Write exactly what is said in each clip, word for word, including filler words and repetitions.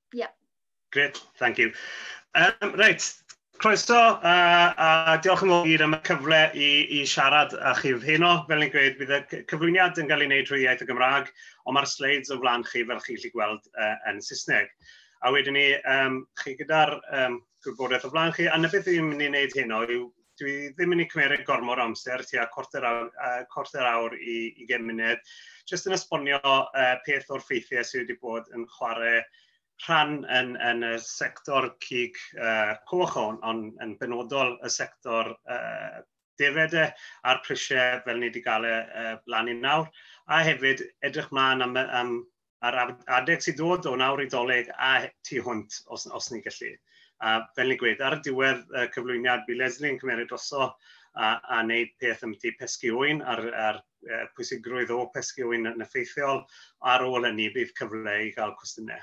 Yeah. Great, thank you. Um, right, croeso a, a diolch yn fawr am y cyfle i, i siarad a chi heno. Fel ni'n gweud, bydd y cyflwyniad yn cael ei wneud trwy iaith y Gymraeg, ond mae'r slides o flaen chi fel chi'n gallu gweld uh, yn Saesneg. A wedyn ni, um, chi gyda'r um, gwybodaeth o flaen chi, a na beth fi'n mynd i wneud heno yw dwi ddim yn ei cymeryd gormod o amser, tua cwarter awr, uh, cwarter awr i, i gen munud, jyst yn esbonio uh, peth o'r ffeithiau sydd wedi bod yn chwarae rhan yn, yn y sector cig uh, coch on, on, yn benodol y sector uh, defed a'r prisiau fel ni wedi gael e uh, lan i nawr, a hefyd edrych mlaen am, am, ar adeg sydd dod o nawr i doleg a tu hwnt os, os ni gallu. A fel ni'n gweud, ar y diwedd y cyflwyniad, bu Leslie'n cymeryd droso a, a wneud peth am ti pesgu ŵyn ar, ar uh, pwysigrwydd o pesgu ŵyn yn effeithiol. Ar ôl hynny, bydd cyfle i gael cwestiynau.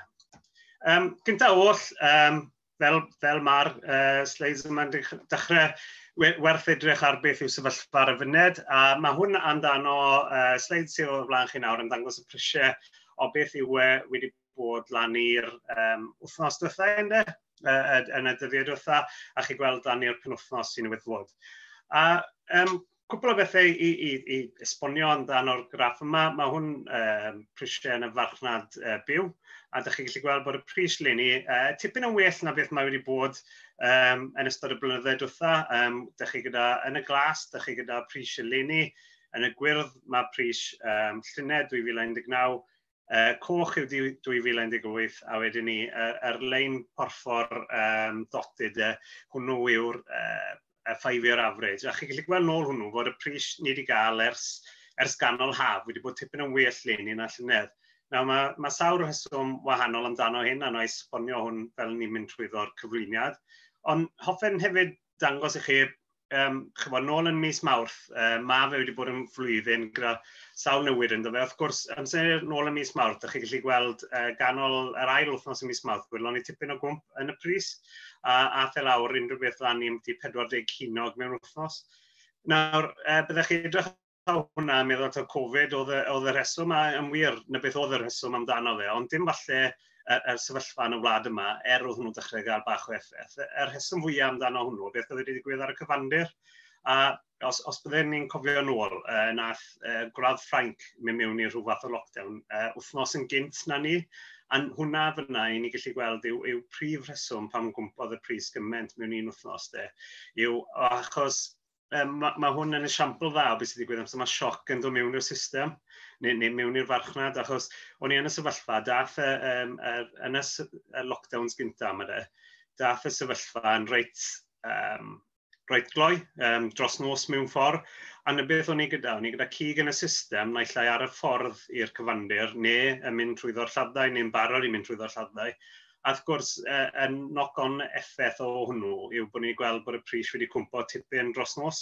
Um, Gynta oll, um, fel, fel mae'r uh, slides yma'n dechrau, werth edrych ar beth yw sefyllfa ar y funed, a mae hwn amdano uh, slides sydd o flaen chi nawr yn dangos y prisiau o beth yw e wedi bod lan i'r um, wythnos diwethaf ynddo, uh, yn y dyddiad diwethaf, a chi gweld lan i'r penwythnos sy'n wedi fod. A um, cwpl o bethau i, i, i esbonio amdano'r graff yma, mae hwn um, prisiau yn y farchnad uh, byw, a ydych chi'n gallu gweld bod y pris leni uh, tipyn yn well na beth mae wedi bod um, yn ystod y blynyddoedd diwethaf. Um, ydych chi gyda yn y glas, ydych chi gyda pris leni, yn y gwyrdd mae pris um, llynedd dwy fil a un deg naw, uh, coch yw dwy fil a un deg wyth, a wedyn ni, yr er, er lein porffor um, dotted, uh, hwnnw yw'r uh, y five-year average. A chi'n gallu gweld nôl hwnnw fod y pris ni wedi gael ers, ers ganol haf wedi bod tipyn yn well leni na llynedd. Nawr, mae, mae sawl rheswm wahanol amdano hyn, a na i esbonio hwn fel ni'n mynd trwyddo'r cyflwyniad. Ond hoffen hefyd dangos i chi, um, chyfod, nôl yn mis Mawrth, uh, mae fe wedi bod yn flwyddyn gyda sawl newid ynddo fe. Wrth gwrs, amser nôl yn mis Mawrth, ydych chi'n gallu gweld uh, ganol yr ail wythnos yn mis Mawrth, gwydlon ni tipyn o gwmp yn y pris, a ath e lawr unrhyw beth lan i'n pedwar deg cinog mewn wythnos. Nawr, uh, byddech chi edrych hwnna yn meddwl taw Covid oedd y rheswm, a yn wir na beth oedd y rheswm amdano fe, ond dim falle y sefyllfa yn y wlad yma, er oedd hwnnw dechrau gael bach o effaith. Y rheswm fwyaf amdano hwnnw, beth oedd wedi digwydd ar y cyfandir, a os, os byddwn ni'n cofio nôl, uh, nath uh, Gwradd Ffrainc mynd mewn i rhyw fath o lockdown, uh, wythnos yn gynt na ni, a hwnna fyna i ni gallu gweld yw, yw prif rheswm pam gwmpodd y pris gymaint mewn un wythnos, de, yw achos Um, mae ma hwn yn esiampl dda o beth sydd wedi digwydd amser mae sioc yn dod mewn i'r system neu, neu mewn i'r farchnad, achos o'n i yn y sefyllfa, dath y, um, er, yn y, y lockdowns gyntaf yma de, dath y sefyllfa yn reit, um, reit gloi um, dros nos mewn ffordd, a na beth o'n i gyda, o'n i gyda cig yn y system naill ai ar y ffordd i'r cyfandir, neu yn mynd trwyddo'r lladdau, neu'n barod i mynd trwyddo'r lladdau. A wrth gwrs, uh, yn knock-on effaith o hwnnw yw bod ni'n gweld bod y pris wedi cwmpo tipyn dros nos.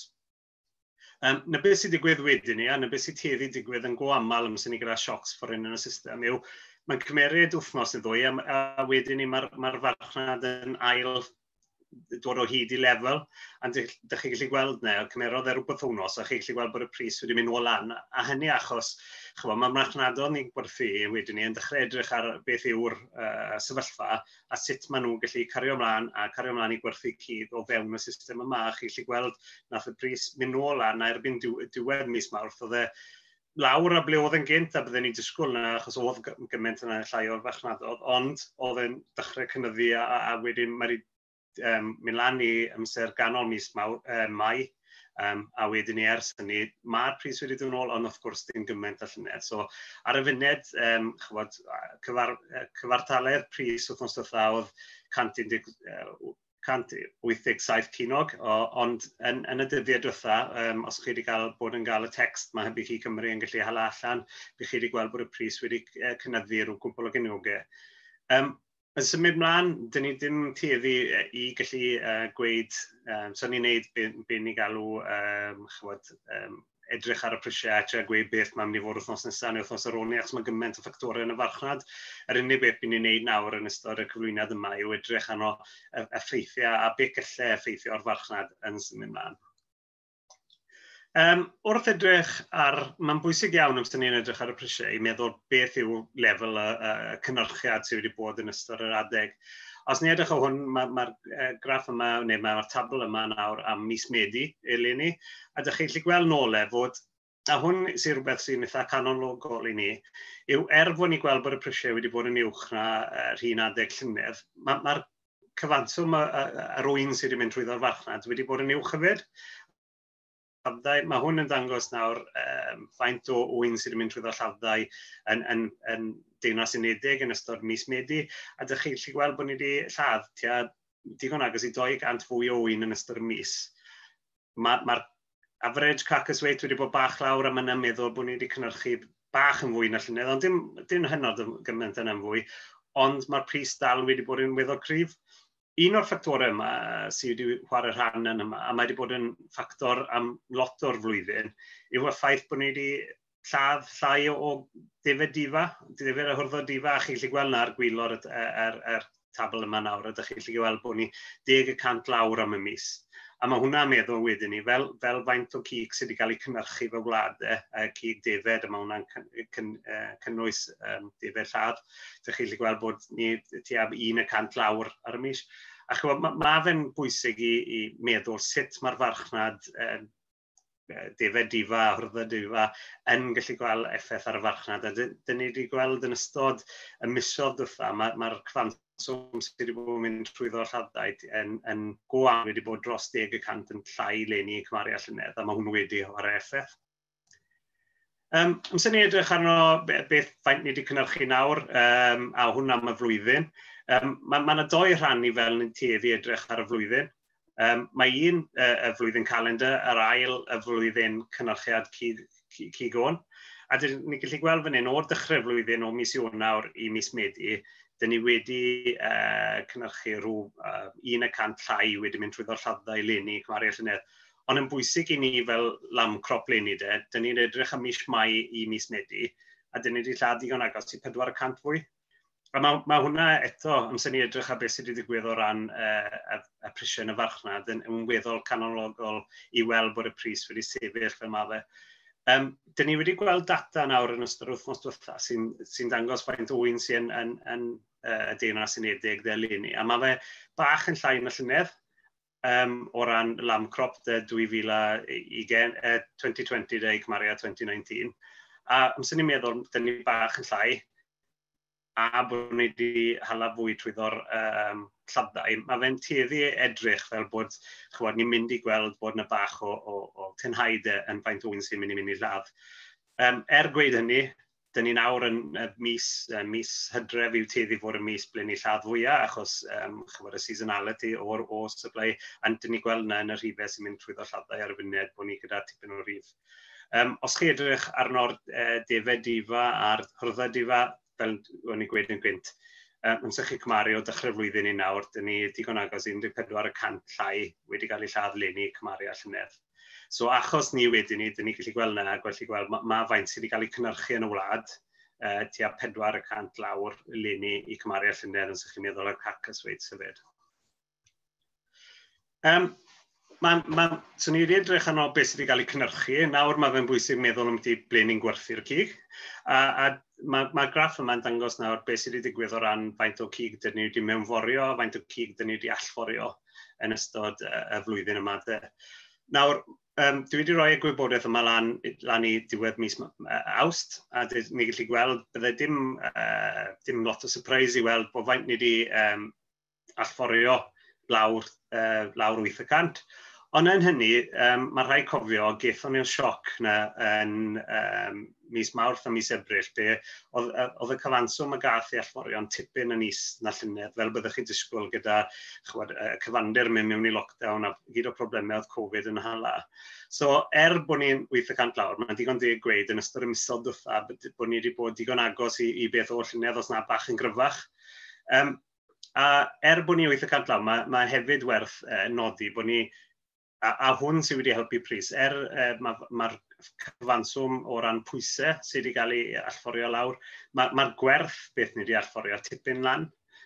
Um, na beth sydd digwydd wedyn ni, a na beth sydd teddi digwydd yn go aml am sy'n ni gyda siocs ffordd yn y system, yw mae'n cymeryd wythnos i ddwy, a, a wedyn ni mae'r ma farchnad yn ail dod o hyd i lefel, a ydych chi gallu gweld ne, cymerodd e rhywbeth wnos, a chi gallu gweld bod y pris wedi mynd o lan, a hynny achos, chyfo, mae marchnadodd ni'n gwerthu wedyn ni yn dechrau edrych ar beth yw'r uh, sefyllfa, a sut maen nhw'n gallu cario ymlaen, a cario ymlaen i gwerthu cydd o fewn y system yma, a chi gallu gweld nath y pris mynd o lan, a erbyn diwedd mis Mawrth, oedd e lawr a ble oedd yn gynt, a bydden ni'n disgwyl yna, achos oedd gymaint yna llai o'r farchnadodd, ond oedd e'n dechrau cynyddu, a, a wedyn mae Um, mynd lan i amser ganol mis Mawr, uh, Mai, um, a wedyn ni ers hynny, mae'r pris wedi dod yn ôl, ond wrth gwrs dim gymaint a llynedd. So, ar y funed, um, chywod, cyfar, cyfartaledd pris wythnos diwetha oedd cant wyth deg saith cinog, o, ond yn, yn y dyddiau diwetha, um, os chi wedi cael bod yn cael y text, mae Hybu Chi Cymru yn gallu hala allan, bydd chi wedi gweld bod y pris wedi uh, cynyddu rhyw gwbl o gynogau. Um, Yn symud mlaen, dyn ni ddim tueddu i gallu uh, gweud, um, so ni'n neud be, be ni galw um, chywod, um, edrych ar y prisiau a gweud beth mae'n mynd i fod wythnos nesaf neu wythnos ar ôl ni, achos mae gymaint o ffactorau yn y farchnad. Yr unig beth bydd ni'n neud nawr yn ystod y cyflwyniad yma yw edrych arno effeithiau a beth gallai effeithio o'r farchnad yn symud mlaen. Um, wrth edrych ar, mae'n bwysig iawn os ni'n edrych ar y prisiau i meddwl beth yw lefel y, y cynhyrchiad sydd wedi bod yn ystod yr adeg. Os ni edrych o hwn, mae'r ma, ma graff yma, neu mae'r tabl yma nawr am mis Medi eleni, a ydych chi'n gallu gweld nôl e fod, a hwn sy'n rhywbeth sy'n eitha canologol i ni, yw er bod ni'n gweld bod y prisiau wedi bod yn uwch na yr uh, un adeg llynedd, mae'r ma cyfanswm yr wyn sydd wedi mynd trwyddo'r farchnad wedi bod yn uwch hefyd. Mae hwn yn dangos nawr um, faint o wyn sydd wedi mynd trwyddo lladdau yn, yn, yn Deyrnas Unedig yn ystod mis Medi, a ydych chi'n gallu gweld bod ni wedi lladd tua digon agos i dou gant fwy o wyn yn ystod y mis. Mae'r ma average carcass weight wedi bod bach lawr, a mae'n meddwl bod ni wedi cynhyrchu bach yn fwy na llynedd, ond dim, dim hynod gymaint yn fwy, ond mae'r pris dal wedi bod yn weddol cryf. Un o'r ffactorau yma sydd wedi chwarae rhan yn yma, a mae wedi bod yn ffactor am lot o'r flwyddyn, yw y ffaith bod ni wedi lladd llai o defed difa, defed y hwrddo difa, a chi'n gallu gweld na'r gwylor yr tabl yma nawr, a ydych chi'n gallu gweld bod ni deg y cant lawr am y mis. A mae hwnna'n meddwl wedyn ni, fel, fel faint o cig sydd wedi cael ei cynhyrchu fe wladau, uh, cig defed, a mae hwnna'n cyn, cyn, uh, cynnwys um, defed lladd. Ydych chi'n gallu gweld bod ni tua un y cant lawr ar y mis. A chybod, mae ma fe'n bwysig i, i meddwl sut mae'r farchnad uh, defed difa, hwrddo difa, yn gallu gweld effaith ar y farchnad. A dyn ni wedi gweld yn ystod y misoedd dwtha, mae'r ma cyfanswm sydd wedi bod yn mynd trwyddo'r lladdau yn, yn go am wedi bod dros deg y cant yn llai leni i cymaru a llynedd, a mae hwn wedi o'r effaith. Um, Amser ni edrych arno beth faint ni wedi cynnyrchu nawr, um, a hwn am y flwyddyn. Um, mae yna ma doi rhan i fel ni'n tueddu edrych ar y flwyddyn. Um, mae un uh, y flwyddyn calendar, yr ail y flwyddyn cynnyrchiad cigon. A dyn ni'n gallu gweld fan hyn o'r dechrau flwyddyn o mis Ionawr i mis Medi, dyn ni wedi uh, cynnyrchu rhyw uh, un y cant llai wedi mynd trwyddo'r lladdau leni cymaru a llynedd. Ond yn bwysig i ni fel lam crop leni de, dyn ni'n edrych am mis Mai i mis Medi, a dyn ni wedi lladd digon agos i pedwar y cant fwy. A mae, mae hwnna eto, amser ni edrych ar beth sydd wedi digwydd o ran uh, y, y prisiau yn y farchnad, yn, yn weddol canologol i weld bod y pris wedi sefyll fel mae fe. Um, dyn ni wedi gweld data nawr yn ystod wythnos diwetha sy'n sy dangos faint o wyn sy'n yn, yn uh, Deyrnas Unedig de leni. A mae fe bach yn llai na llynedd um, o ran lam crop de dwy fil a ugain, uh, twenty twenty de i cymaru a twenty nineteen. A amser ni'n meddwl, dyn ni bach yn llai, a bod ni wedi hala fwy trwyddo'r um, lladdau. Mae fe'n tueddu edrych fel bod chwod, ni'n mynd i gweld bod yna bach o, o, o tynhaid yn faint o wyn sy'n mynd i mynd i lladd. Um, er gweud hynny, dyn ni nawr yn uh, mis, uh, mis hydref i'w tueddu fod y mis ble ni lladd fwyaf, achos um, chwod, y seasonality o'r o supply, a dyn ni gweld yna yn y rhifau sy'n mynd trwyddo lladdau ar y funud bod ni gyda tipyn o rhif. Um, os chi edrych arno'r uh, defed difa a'r hwrddo difa, fel o'n i gweud yn gwynt, um, yn sychu cymaru o dechrau flwyddyn i nawr, dyn ni digon agos un deg pedwar y cant llai wedi cael ei lladd leni cymaru a llynedd. So achos ni wedyn ni, dyn ni gallu gweld yna, gallu gweld mae ma faint sydd wedi cael ei cynhyrchu yn y wlad, uh, tua pedwar y cant lawr leni i cymaru a llynedd yn sychu meddwl o'r carcass weight sefyd. Um, Ma, ma, so ni wedi edrych arno beth sydd wedi cael ei cynhyrchu. Nawr mae fe'n bwysig meddwl am ble ni'n gwerthu'r cig. A, a mae ma graff yma'n dangos nawr beth sydd wedi digwydd o ran faint o cig dyn ni wedi mewnforio, faint o cig dyn ni wedi allforio yn ystod y uh, flwyddyn yma. De. Nawr, um, dwi wedi rhoi y gwybodaeth yma lan, lan i diwedd mis uh, Awst, a ni'n gallu gweld bydde dim, uh, dim lot o surprise i weld bod faint ni wedi um, allforio lawr, uh, lawr wyth y cant. Ond yn hynny, um, mae rhaid cofio, gaethon ni'r sioc na yn um, mis Mawrth a mis Ebrill, be oedd y cyfanswm y gath i allforio'n tipyn yn is na llynedd, fel byddwch chi'n disgwyl gyda chwad, y cyfandir mynd mewn i lockdown a gyd o problemau oedd Covid yn hala. So, er bod ni'n wyth y cant lawr, mae'n digon deg gweud yn ystod y misoedd dwtha, bod ni wedi bod digon agos i, i beth o llynedd os na bach yn gryfach. Um, a er bod ni wyth y cant lawr, mae, mae hefyd werth uh, nodi bod ni A, a hwn sydd wedi helpu pris. Er uh, mae'r ma cyfanswm o ran pwysau sydd wedi cael ei allforio lawr, mae'r ma gwerth beth ni wedi allforio tipyn lan.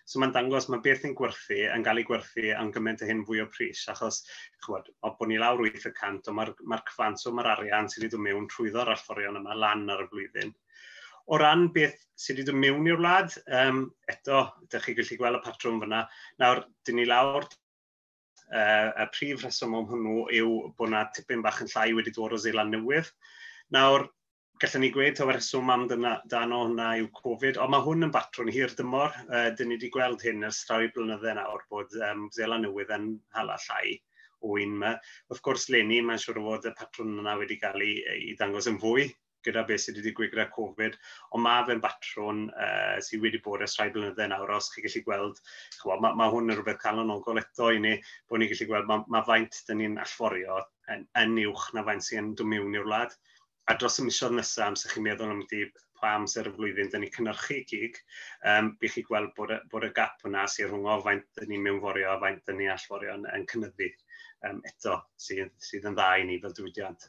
So mae'n dangos mae beth ni'n gwerthu yn cael ei gwerthu am gymaint o hyn fwy o pris, achos chwod, o bod ni lawr wyth y cant, mae'r ma cyfanswm yr arian sydd wedi dod mewn trwyddo'r allforion yma lan ar y blwyddyn. O ran beth sydd wedi dod mewn i'r wlad, um, eto, ydych chi gallu gweld y patrwm fyna. Nawr, dyn ni lawr, uh, y prif reswm o'n hwnnw yw bod yna tipyn bach yn llai wedi dod o Zeeland Newydd. Nawr, gallwn ni gweud taw reswm am dan o hwnna yw Covid, ond mae hwn yn batrwm hir dymor. Uh, dyn ni wedi gweld hyn ers rhai blynydde nawr bod um, Zeeland Newydd yn hala llai o un yma. Wrth gwrs, leni, mae'n siŵr o fod y patrwm yna wedi cael ei, ei dangos yn fwy gyda beth sydd wedi digwydd gyda Covid, ond mae fe'n batrwm uh, sydd wedi bod ers rhai blynydde nawr, os chi'n gallu gweld, chwa, mae, mae hwn yn rhywbeth calonogol eto i ni, bod ni'n gallu gweld, mae, mae faint dyn ni'n allforio yn, yn uwch na faint sy'n dod mewn i'r wlad. A dros y misoedd nesaf, amser chi'n meddwl am di pa amser y flwyddyn dyn ni'n cynhyrchu cig, um, bych chi gweld bod y, bod y gap yna sy'n rhwng o faint dyn ni'n mewnforio a faint dyn ni'n allforio yn, yn cynyddu um, eto, sydd, sydd yn dda i ni fel diwydiant.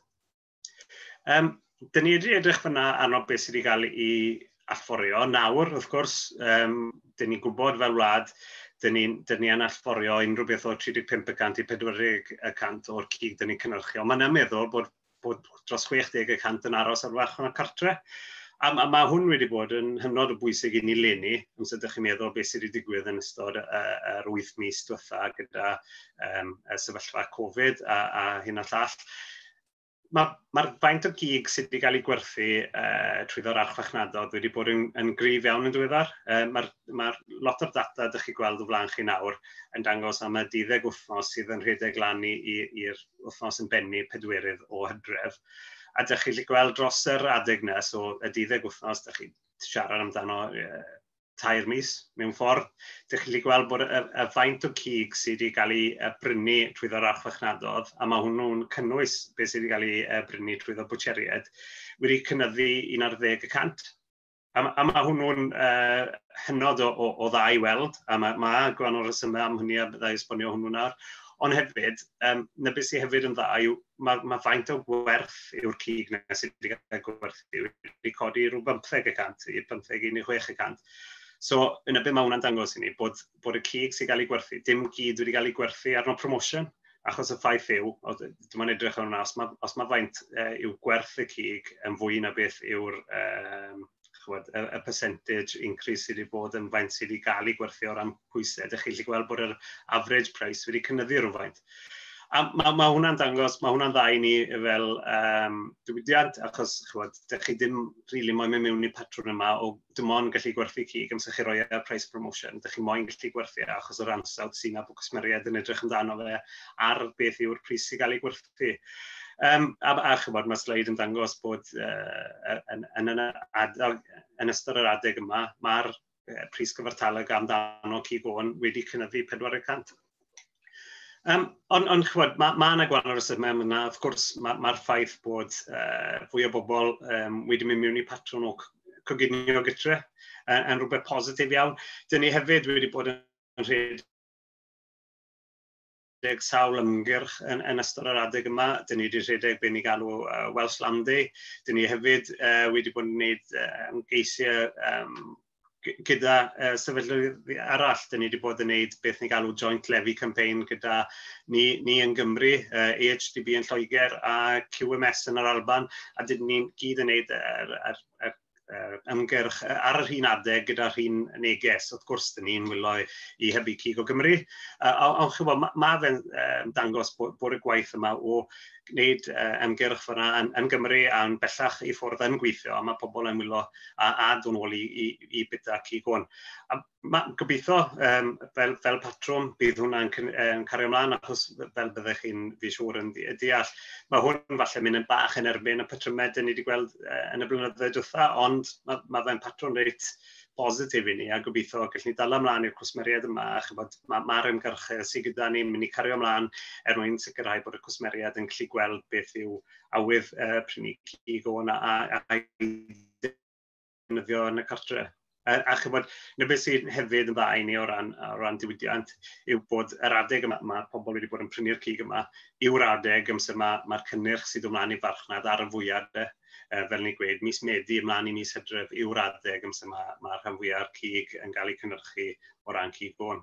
Um, Dyn ni wedi edrych fyna arno beth sydd wedi cael ei allforio. Nawr, wrth gwrs, um, dyn ni'n gwybod fel wlad, dyn ni'n ni allforio unrhyw beth o tri deg pump y cant i pedwar deg y cant o'r cig dyn ni'n cynhyrchu. Ond mae'n meddwl bod, bod dros chwech deg y cant yn aros ar farch yn y cartre. A, a mae hwn wedi bod yn hynod o bwysig i ni leni, amser ydych chi'n meddwl beth sydd wedi digwydd yn ystod yr wyth mis diwetha gyda um, y sefyllfa Covid a, a hyn a llall. Mae'r ma faint o gig sydd wedi cael ei gwerthu uh, trwyddo'r archfarchnadod wedi bod yn, yn gryf iawn yn diweddar. Uh, Mae'r ma lot o'r data ydych chi gweld o flaen chi nawr yn dangos am y deuddeg wythnos sydd yn rhedeg lan i'r wythnos yn bennu pedwerydd o Hydref. A ydych chi'n gweld dros yr adeg yna, so y deuddeg wythnos, ydych chi siarad amdano uh, tair mis mewn ffordd. Ydych chi'n gweld bod y, y faint o cig sydd wedi cael ei brynu trwyddo'r archfarchnadodd, a mae hwnnw'n cynnwys beth sydd wedi cael ei brynu trwyddo'r bwtsieriaid, wedi cynyddu un ar ddeg y cant. A, a mae hwnnw'n uh, hynod o, o, o dda i weld, a mae, mae gwahanol resymau am hynny a byddai esbonio hwnnw nawr. Ond hefyd, um, na beth sydd hefyd yn dda yw, mae, mae faint o werth yw'r cig na sydd wedi cael ei gwerthu wedi codi rhyw bymtheg y cant i bymtheg un i chwech y cant. So, yna beth mae hwnna'n dangos i ni, bod, bod y cig sy'n cael ei gwerthu, dim gyd wedi cael ei gwerthu arno promotion, achos y ffaith yw, dim ond edrych hwnna, os mae, os mae faint uh, yw gwerth y cig yn fwy na beth yw'r um, chwod, y, y percentage increase sydd wedi bod yn faint sydd wedi cael ei gwerthu o ran pwysau. Ydych chi'n gweld bod yr average price wedi cynyddu rhywfaint. A mae ma hwnna'n dangos, mae hwnna'n dda i ni fel um, diwydiant, achos chwod, ydych chi ddim really moyn mynd mewn i'r patrwm yma o dim ond gallu gwerthu cig amser chi roi y price promotion. Ydych chi moyn gallu gwerthu achos o'r ansawdd sy'n a bod cwsmeriaid yn edrych amdano fe ar beth yw'r pris sy'n cael ei gwerthu. Um, a, a chybod, mae sleid yn dangos bod uh, yn, yn, yn, adeg, yn ystod yr adeg yma, mae'r uh, pris gyfartaleg amdano cig o'n wedi cynyddu pedwar y cant. Um, ond on, chwod, mae ma yna gwahanol resymau yna. Wrth gwrs, mae'r ma ffaith bod uh, fwy o bobl um, wedi mynd mewn i patrwm o coginio gytre uh, yn rhywbeth positif iawn. Dyn ni hefyd wedi bod yn rhedeg sawl ymgyrch yn, yn ystod yr adeg yma. Dyn ni wedi rhedeg be ni galw uh, Welsh Land Day. Dyn ni hefyd uh, wedi bod yn gwneud uh, ymgeisiau um, gyda uh, sefydliad arall. Dyn ni wedi bod yn gwneud beth ni'n galw joint levy campaign gyda ni, ni yn Gymru, uh, A H D B yn Lloegr a Q M S yn yr Alban, a dyn ni'n gyd yn gwneud yr, yr, yr, yr ymgyrch ar yr un adeg gyda'r un neges. Wrth gwrs, dyn ni'n wylo i hybu cig o Gymru. Uh, Ond chybod, mae ma fe'n uh, dangos bod, bod y gwaith yma o gwneud uh, ymgyrch fyna yn, yn Gymru a'n bellach i ffwrdd yn gweithio, a mae pobl yn wylo a, a dod nôl i, i, i bita cig o'n. A ma, gobeithio, um, fel, fel patrwm, bydd hwnna'n um, cario ymlaen, achos fel byddech chi'n fi siŵr yn deall. Mae hwn falle mynd yn bach yn erbyn y patrymau dyn ni wedi gweld uh, yn y blynyddoedd diwetha, ond mae, mae fe'n patrwm reit positif i ni, a gobeithio gallwn ni dal ymlaen i'r cwsmeriaid yma, chybod, mae'r ma ymgyrchau sydd gyda ni mynd i cario ymlaen er mwyn sicrhau bod y cwsmeriaid yn gallu gweld beth yw awydd uh, prynu cig o'n a, a, a defnyddio yn y cartre. A, a chybod, na beth sydd hefyd yn dda i ni o ran, o ran diwydiant yw bod yr adeg yma, mae pobl wedi bod yn prynu'r cig yma, yw'r adeg amser mae'r ma cynnyrch sydd ymlaen i farchnad ar y fwyaf. uh, fel ni gweud, mis Medi ymlaen i mis Hydref yw'r adeg amser mae ma rhan fwyaf o'r cig yn cael ei cynhyrchu o ran cig gôn.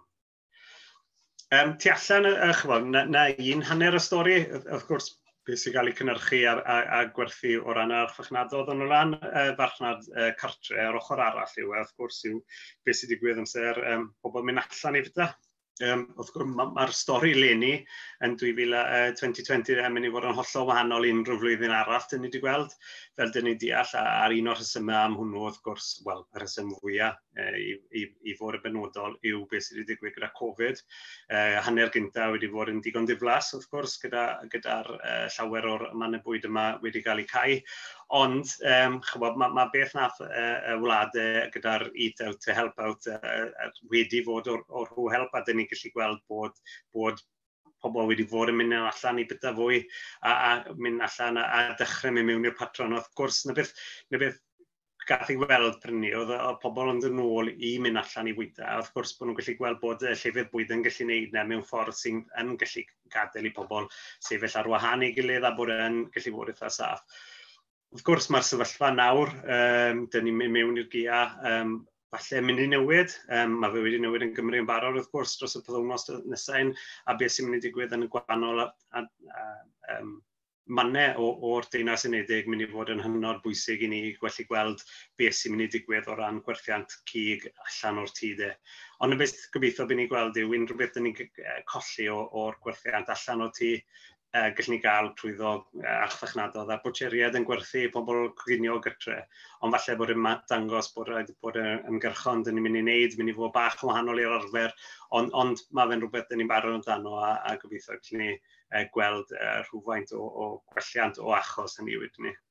Um, tu allan, uh, chybod, na, na un hanner y stori, wrth gwrs, beth sy'n cael ei cynhyrchu a, a, a gwerthu o ran yr farchnadoedd yn o ran uh, farchnad uh, cartre ar ochr arall yw, wrth gwrs, yw beth sy'n digwydd amser um, pobl mynd allan i fyta. Um, wrth gwrs, mae'r ma stori leni yn dwy fil a twenty yn mynd i fod yn hollol wahanol unrhyw flwyddyn arall dyn ni wedi gweld, fel dyn ni deall, ar un o'r rhesymau am hwnnw, wrth gwrs, wel, y rhesym fwyaf e, i, i, i fod y benodol yw beth sydd wedi digwydd gyda Covid. E, hanner gynta wedi fod yn digon diflas, wrth gwrs, gyda'r gyda uh, llawer o'r man y bwyd yma wedi cael ei cau. Ond, um, chybod, mae ma beth nath y uh, wladau gyda'r Eat Out to Help Out uh, uh, wedi fod o'r, or Who Help, a dyn ni'n gallu gweld bod, bod pobl wedi fod yn mynd allan i bita fwy a, a mynd allan a, a dechrau mynd mewn i'r patron. Wrth gwrs, na beth, na beth gath i weld prynu, oedd y pobl yn dod nôl i mynd allan i bwyta. Wrth gwrs, bod nhw'n gallu gweld bod y llefydd bwyd yn gallu gwneud na mewn ffordd sy'n yn gallu gadael i pobl sefyll ar wahân i gilydd a bod yn gallu bod eitha saff. Wrth gwrs, mae'r sefyllfa nawr, um, dyn ni'n mynd mewn i'r gia, um, falle mynd i newid. Um, mae fe wedi newid yn Gymru yn barod, wrth gwrs, dros y pythefnos nesau, a beth sy'n mynd i digwydd yn y gwannol a, a, a um, mannau o'r Deyrnas Unedig mynd i fod yn hynod bwysig i ni gwellu gweld beth sy'n mynd i digwydd o ran gwerthiant cig allan o'r tŷ de. Ond y beth gobeithio bydd ni'n gweld yw unrhyw beth dyn ni'n colli o'r gwerthiant allan o'r tŷ, Uh, gallwn ni gael trwyddo uh, archfarchnadoedd a bwtseriad yn gwerthu pobl coginio gytre. Ond falle bod yn dangos bod, bod y ymgyrchon dyn ni'n mynd i wneud, mynd i fod bach yn wahanol i'r arfer, ond, ond mae fe'n rhywbeth dyn ni'n barod amdano a, a gobeithio gallwn ni uh, gweld uh, rhywfaint o, o gwelliant o achos hynny wedyn ni.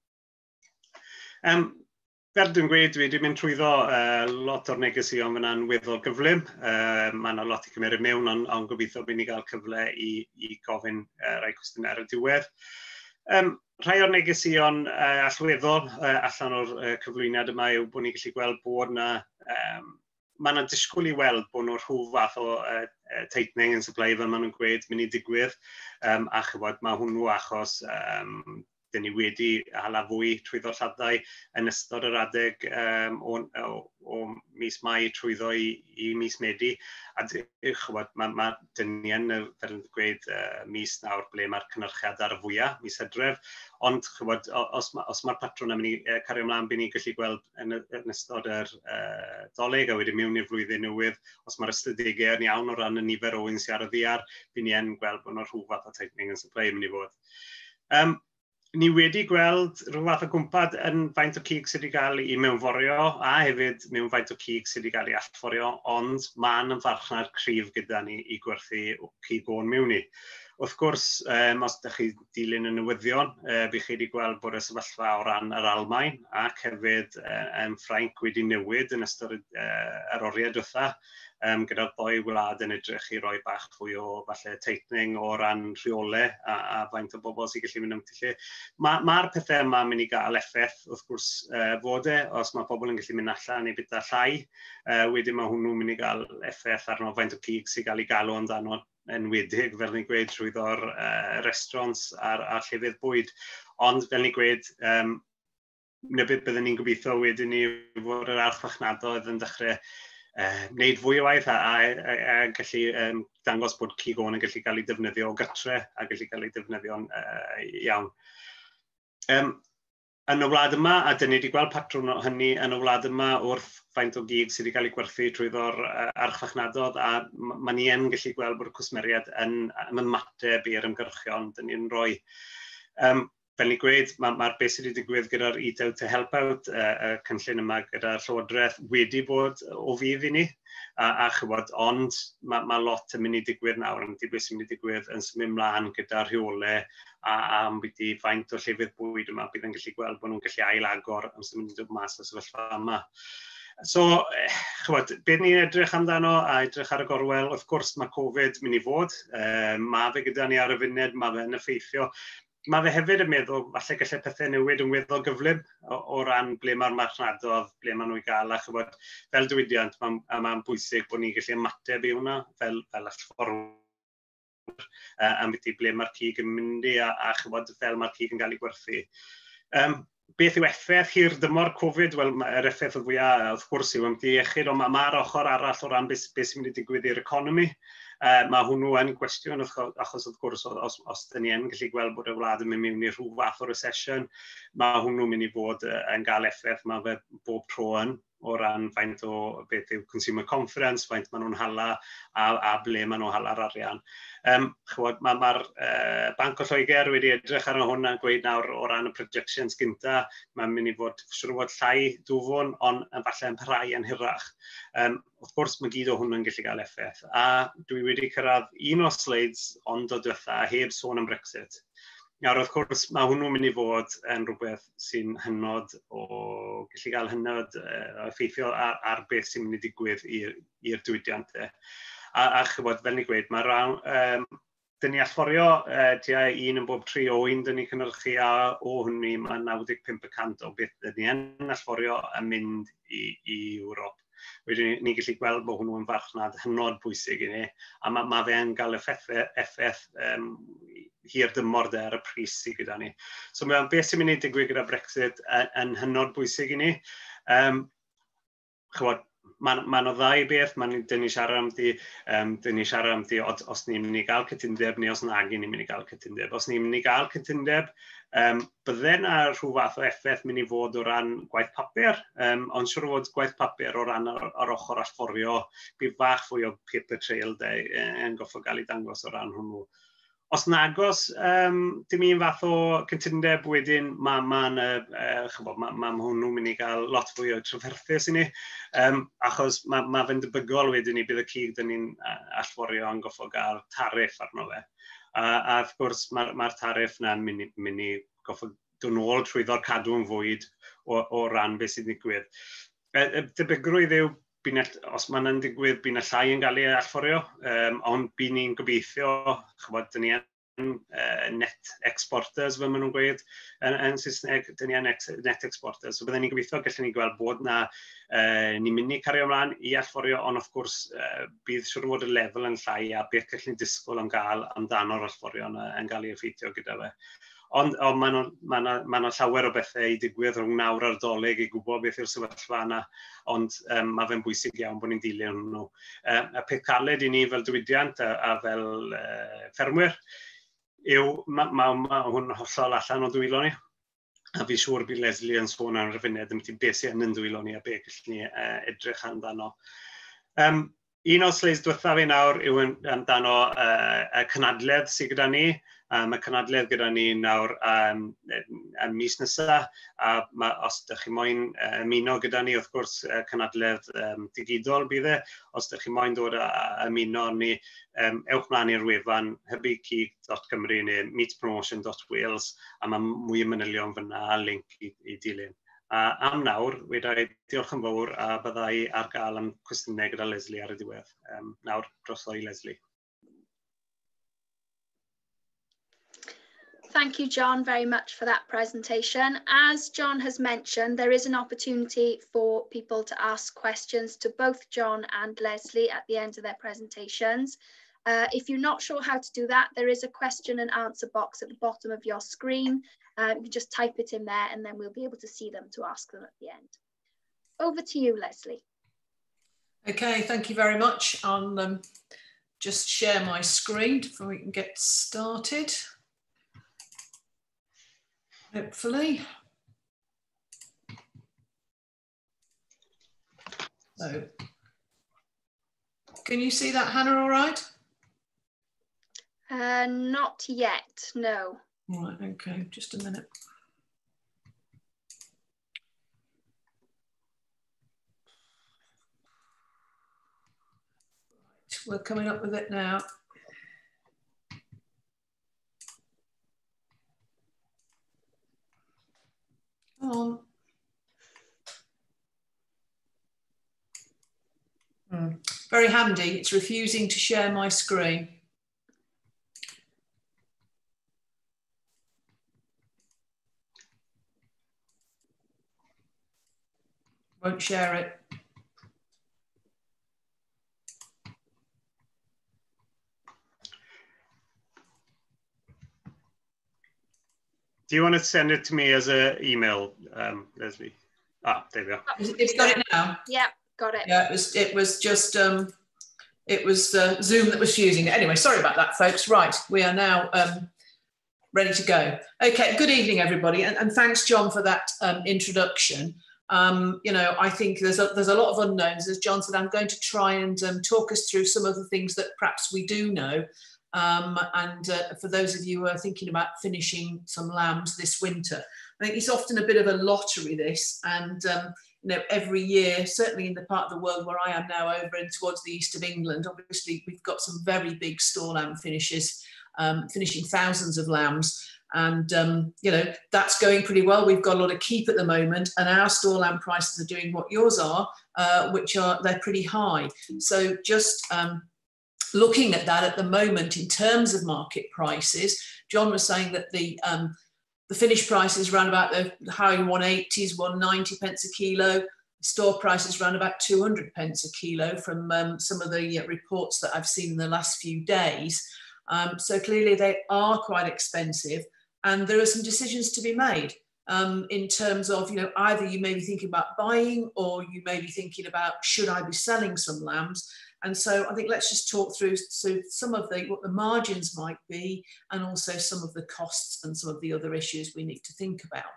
Um, Fel dwi'n gweud, dwi wedi mynd trwyddo uh, lot o'r negesion fyna'n weddol gyflym. Uh, mae yna lot i cymeryd mewn, ond on gobeithio bydd ni gael cyfle i, i gofyn uh, rai cwestiynau ar y diwedd. Um, rhai o'r negesion uh, allweddol uh, allan o'r uh, cyflwyniad yma yw bod ni'n gallu gweld bod yna um, mae yna disgwyl i weld bod nhw'r rhyw fath o uh, tightening and supply fel maen nhw'n gweud mynd i digwydd. Um, a chybod, mae hwnnw achos um, dyn ni wedi hala fwy trwyddo lladdau yn ystod yr adeg um, o, o, o mis Mai trwyddo i, i mis Medi. A chybod, mae ma, dyn ni yn, fel yn gweud, uh, mis nawr ble mae'r cynnyrchiad ar y fwyaf, mis Hydref. Ond chybod, os, os mae'r patrwn yn mynd i uh, cario ymlaen, bydd ni'n gallu gweld yn, yn ystod yr uh, doleg a wedi mewn i'r flwyddyn newydd, os mae'r ystadegau yn iawn o ran y nifer o un sy'n ar y ddiar, bydd ni yn gweld bod yna rhyw fath o tightening and supply yn mynd i fod. Um, Ni wedi gweld rhyw fath o gwmpad yn faint o cig sydd wedi cael ei mewnforio a hefyd mewn faint o cig sydd wedi cael ei allforio, ond mae'n farchnad cryf gyda ni i gwerthu cig gôn mewn i. Wrth gwrs, um, os ydych chi dilyn y newyddion, uh, bydd chi wedi gweld bod y sefyllfa o ran yr Almaen ac hefyd uh, um, Ffrainc wedi newid yn ystod uh, yr oriau diwetha. Um, gyda'r ddoi wlad yn edrych i roi bach fwy o falle tightening o ran rheolau a, a faint o bobl sy'n gallu mynd am lle. Mae'r ma pethau yma yn mynd i gael effaith, wrth gwrs, uh, fod e, os mae pobl yn gallu mynd allan i bita llai, uh, wedyn mae hwnnw'n mynd i gael effaith arno faint o cig sy'n cael ei galw amdano enwedig, fel ni'n gweud, trwyddo'r uh, restaurants a'r, a'r llefydd bwyd. Ond, fel ni'n gweud, um, nebyd byddwn ni'n gobeithio wedyn ni fod yr archfarchnadoedd yn dechrau Uh, wneud fwy o waith a, a, a, a gallu um, dangos bod cig gôn yn gallu cael ei defnyddio o gytre a gallu cael ei defnyddio'n uh, iawn. Um, yn y wlad yma, a dyn ni wedi gweld patrwm o hynny yn y wlad yma wrth faint o gig sydd wedi cael ei gwerthu trwyddo'r uh, archfarchnadoedd, a mae ni yn gallu gweld bod y cwsmeriad yn, yn ymateb i'r ymgyrchion dyn ni'n rhoi. Um, Fel ni'n gweud, mae'r ma beth sydd wedi digwydd gyda'r Eat Out to Help Out, y uh, uh, cynllun yma gyda'r Llywodraeth wedi bod o fydd i ni, a, a chybod, ond mae ma lot yn mynd i digwydd nawr, yn beth sy'n mynd i digwydd yn symud ymlaen gyda'r rheolau a, a ambwyt i faint o llefydd bwyd yma, bydd yn gallu gweld bod nhw'n gallu ail-agor am sy'n mynd i dod mas o sefyllfa yma. So, chybod, beth ni'n edrych amdano a edrych ar y gorwel, wrth gwrs mae Covid mynd i fod, uh, mae fe gyda ni ar y funud, mae fe'n effeithio. Mae fe hefyd yn meddwl, falle gallai pethau newid yn weddol gyflym o, o ran ble mae'r marchnadoedd, ble maen nhw'n gael, a chybod, fel diwydiant, mae'n ma bwysig bod ni'n gallu ymateb i hwnna, fel, fel allforwr, uh, am beth i ble mae'r cig yn mynd i, a, a chybod, fel mae'r cig yn cael ei gwerthu. Um, beth yw effaith hir dymor Covid? Wel, mae'r effaith o fwyaf, wrth gwrs, yw ymdi iechyd, ond mae'r ma ochr arall o ran beth, beth sy'n mynd i digwydd i'r economi. Uh, mae hwnnw yn gwestiwn, achos wrth gwrs, os, os dyn ni yn gallu gweld bod y wlad yn mynd mewn i rhyw fath o recession, mae hwnnw'n mynd i fod yn cael effaith, mae fe bob tro yn, o ran faint o beth yw consumer confidence, faint maen nhw'n hala a, a ble maen nhw'n hala'r arian. Um, Mae'r ma, ma uh, Banc o Lloegr wedi edrych ar hwn a gweud nawr o ran y projections gynta, mae'n mynd i fod siŵr o fod llai dwfwn, ond yn falle yn parhau yn hirach. Um, wrth gwrs, mae gyd o hwn yn gallu cael effaith. A dwi wedi cyrraedd un o slides ond o diwetha heb sôn am Brexit. Nawr, wrth gwrs, mae hwnnw'n mynd i fod yn rhywbeth sy'n hynod o gallu cael hynod uh, effeithio ar, ar beth sy'n mynd i digwydd i'r diwydiant. A, a chybod, fel ni gweud, mae rawn, um, dyn ni allforio uh, tua un yn bob tri oen dyn ni cynnyrchu, a o hynny mae naw deg pump y cant o beth dyn ni yn allforio yn mynd i, i Ewrop. Wedyn ni'n gallu gweld bod hwnnw yn farchnad hynod bwysig i ni, a mae, mae fe'n cael effaith um, hir dymor ar y pris sydd gyda ni. So mae beth sy'n mynd i digwydd gyda Brexit yn, yn hynod bwysig i ni. Um, chywod, Mae'n ma o ddau beth, mae'n dyn ni siarad am di, um, dyn ni siarad am di os, os ni'n mynd i gael cytundeb neu os nag ni'n mynd i gael cytundeb. Os ni'n mynd i gael cytundeb, um, bydden na rhyw fath o effaith mynd i fod o ran gwaith papur, um, ond siwr o fod gwaith papur o ran ar, ar ochr allforio, bydd bach fwy o paper trail de, yn goffo gael ei dangos o ran hwnnw. Os nagos, um, dim un fath o cytundeb wedyn, mae ma, uh, ma, ma hwnnw'n mynd i gael lot fwy o trafferthus i ni, um, achos mae ma fe'n debygol wedyn ni bydd y cig dyn ni'n uh, allforio yn goffo gael tariff arno fe. Uh, a wrth gwrs, mae'r ma tariff na'n mynd, mynd i goffo dod nôl trwyddo'r cadw yn fwyd o, o ran beth sy'n digwydd. Y debygrwydd yw, os mae'n digwydd, bydd yna llai yn cael ei allforio, um, ond bydd ni'n gobeithio, chybod, dyn ni yn uh, net exporters, fel maen nhw'n gweud, yn, yn Saesneg, dyn ni yn net exporters. So byddwn ni'n gobeithio gallwn ni gweld bod na uh, ni'n mynd i cario ymlaen i allforio, ond of gwrs uh, bydd siwr o fod y lefel yn llai a beth gallwn ni disgwyl am gael amdano'r allforio yn cael ei effeithio gyda fe. Ond, ond mae yna ma ma llawer o bethau i digwydd rhwng nawr ar doleg i gwybod beth yw'r sefyllfa yna, ond um, mae fe'n bwysig iawn bod ni'n dilyn nhw. Uh, y peth caled i ni fel diwydiant a, a fel uh, ffermwyr yw, mae ma, ma hwn hollol allan o dwylo ni. A fi siŵr bydd Leslie yn sôn ar y funud am beth sy'n yn dwylo ni a beth gallwn ni uh, edrych amdano. Um, un o sleids diwethaf fi nawr yw amdano uh, y cynadledd sydd gyda ni. Um, y cynadledd gyda ni nawr um, yn mis nesaf, a ma, os ydych chi moyn uh, ymuno gyda ni, wrth gwrs, uh, cynadledd um, digidol bydd e. Os ydych chi moyn dod a, a ymuno ni, um, ewch mlaen i'r wefan hybu cig dot cymru neu meet promotion dot wales, a mae mwy o manylion fyna a link i, i dilyn. A am nawr, wedai diolch yn fawr a byddai ar gael am cwestiynau gyda Leslie ar y diwedd. Um, nawr, droso i Leslie. Thank you, John, very much for that presentation. As John has mentioned, there is an opportunity for people to ask questions to both John and Leslie at the end of their presentations. Uh, if you're not sure how to do that, there is a question and answer box at the bottom of your screen. Uh, you can just type it in there and then we'll be able to see them to ask them at the end. Over to you, Leslie. Okay, thank you very much. I'll um, just share my screen before we can get started. Hopefully. So, can you see that, Hannah, all right? Uh, not yet, no. All right, okay, just a minute. Right, we're coming up with it now. On. Hmm. Very handy. It's refusing to share my screen. Won't share it. Do you want to send it to me as an email, um, Leslie? Ah, there we go. It's got it now. Yeah, got it. Yeah, it was. It was just. Um, it was uh, Zoom that was fusing it. Anyway, sorry about that, folks. Right, we are now um, ready to go. Okay. Good evening, everybody, and, and thanks, John, for that um, introduction. Um, you know, I think there's a, there's a lot of unknowns. As John said, I'm going to try and um, talk us through some of the things that perhaps we do know. Um, and uh, for those of you who are thinking about finishing some lambs this winter, I think it's often a bit of a lottery, this. And, um, you know, every year, certainly in the part of the world where I am now, over and towards the east of England, obviously we've got some very big store lamb finishes, um, finishing thousands of lambs. And, um, you know, that's going pretty well. We've got a lot of keep at the moment, and our store lamb prices are doing what yours are, uh, which are, they're pretty high. So just um, looking at that at the moment in terms of market prices, John was saying that the um, the finished prices around about the high one eighties, one ninety pence a kilo. Store prices around about two hundred pence a kilo from um, some of the uh, reports that I've seen in the last few days. Um, so clearly they are quite expensive. And there are some decisions to be made um, in terms of, you know, either you may be thinking about buying, or you may be thinking about, should I be selling some lambs? And so I think let's just talk through so some of the, what the margins might be, and also some of the costs and some of the other issues we need to think about.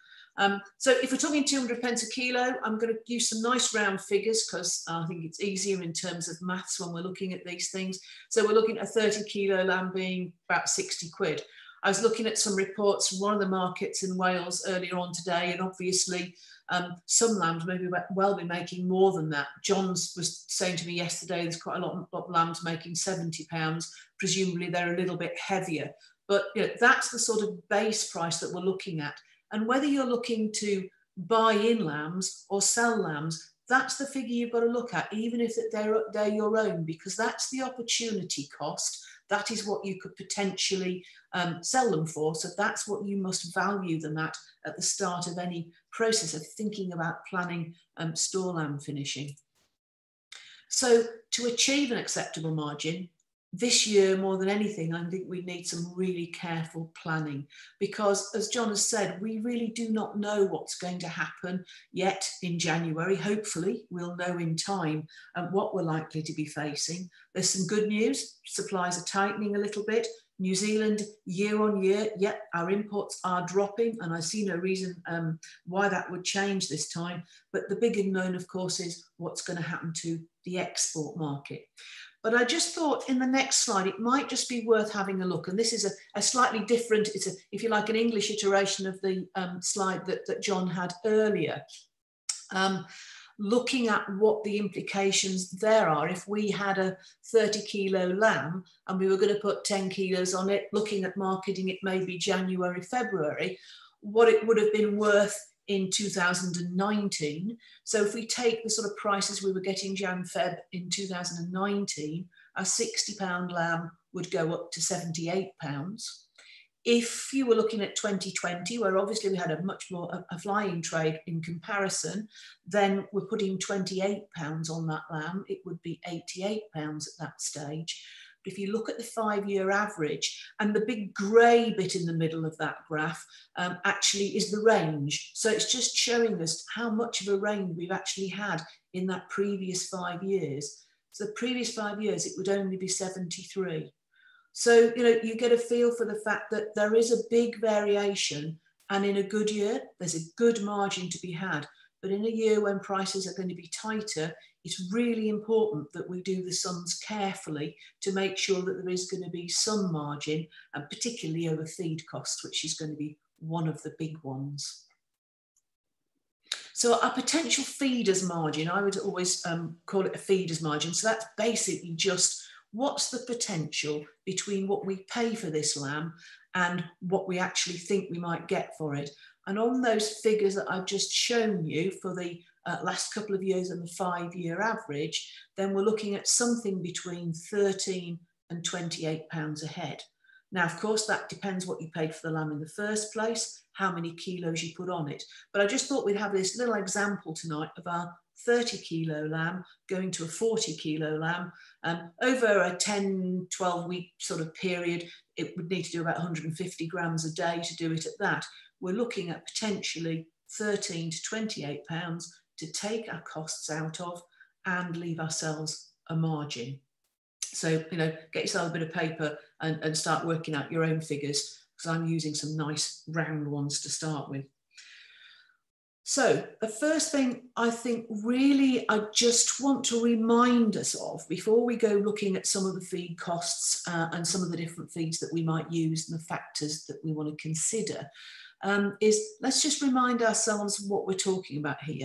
Um, so if we're talking two hundred pence a kilo, I'm going to use some nice round figures because I think it's easier in terms of maths when we're looking at these things. So we're looking at a thirty kilo lamb being about sixty quid. I was looking at some reports from one of the markets in Wales earlier on today, and obviously um, some lambs maybe well be making more than that. John's was saying to me yesterday there's quite a lot of lambs making seventy pounds. Presumably they're a little bit heavier. But you know, that's the sort of base price that we're looking at. And whether you're looking to buy in lambs or sell lambs, that's the figure you've got to look at, even if they're, they're your own, because that's the opportunity cost. That is what you could potentially um, sell them for. So that's what you must value them at at the start of any process of thinking about planning um, store lamb finishing. So to achieve an acceptable margin, this year, more than anything, I think we need some really careful planning, because as John has said, we really do not know what's going to happen yet in January. Hopefully we'll know in time um, what we're likely to be facing. There's some good news. Supplies are tightening a little bit. New Zealand, year on year, yep, our imports are dropping, and I see no reason um, why that would change this time. But the big unknown, of course, is what's going to happen to the export market. But I just thought in the next slide, it might just be worth having a look. And this is a, a slightly different, it's a, if you like, an English iteration of the um, slide that, that John had earlier. Um, looking at what the implications there are if we had a thirty kilo lamb and we were going to put ten kilos on it, looking at marketing it maybe January, February, what it would have been worth in two thousand nineteen. So if we take the sort of prices we were getting Jan Feb in two thousand nineteen, a sixty pound lamb would go up to seventy-eight pounds. If you were looking at twenty twenty, where obviously we had a much more a, a flying trade in comparison, then we're putting twenty-eight pounds on that lamb, it would be eighty-eight pounds at that stage. But if you look at the five-year average, and the big grey bit in the middle of that graph um, actually is the range. So it's just showing us how much of a range we've actually had in that previous five years. So the previous five years, it would only be seventy-three. So, you know, you get a feel for the fact that there is a big variation, and in a good year, there's a good margin to be had. But in a year when prices are going to be tighter, it's really important that we do the sums carefully to make sure that there is going to be some margin, and particularly over feed costs, which is going to be one of the big ones. So our potential feeders margin, I would always um, call it a feeders margin. So that's basically just what's the potential between what we pay for this lamb and what we actually think we might get for it. And on those figures that I've just shown you for the uh, last couple of years and the five-year average, then we're looking at something between thirteen and twenty-eight pounds a head. Now, of course, that depends what you paid for the lamb in the first place, how many kilos you put on it. But I just thought we'd have this little example tonight of our thirty kilo lamb going to a forty kilo lamb, um, over a ten, twelve week sort of period, it would need to do about one hundred fifty grams a day to do it at that. We're looking at potentially thirteen to twenty-eight pounds to take our costs out of and leave ourselves a margin. So, you know, get yourself a bit of paper and, and start working out your own figures, because I'm using some nice round ones to start with. So the first thing I think really I just want to remind us of before we go looking at some of the feed costs uh, and some of the different feeds that we might use and the factors that we want to consider um, is let's just remind ourselves what we're talking about here.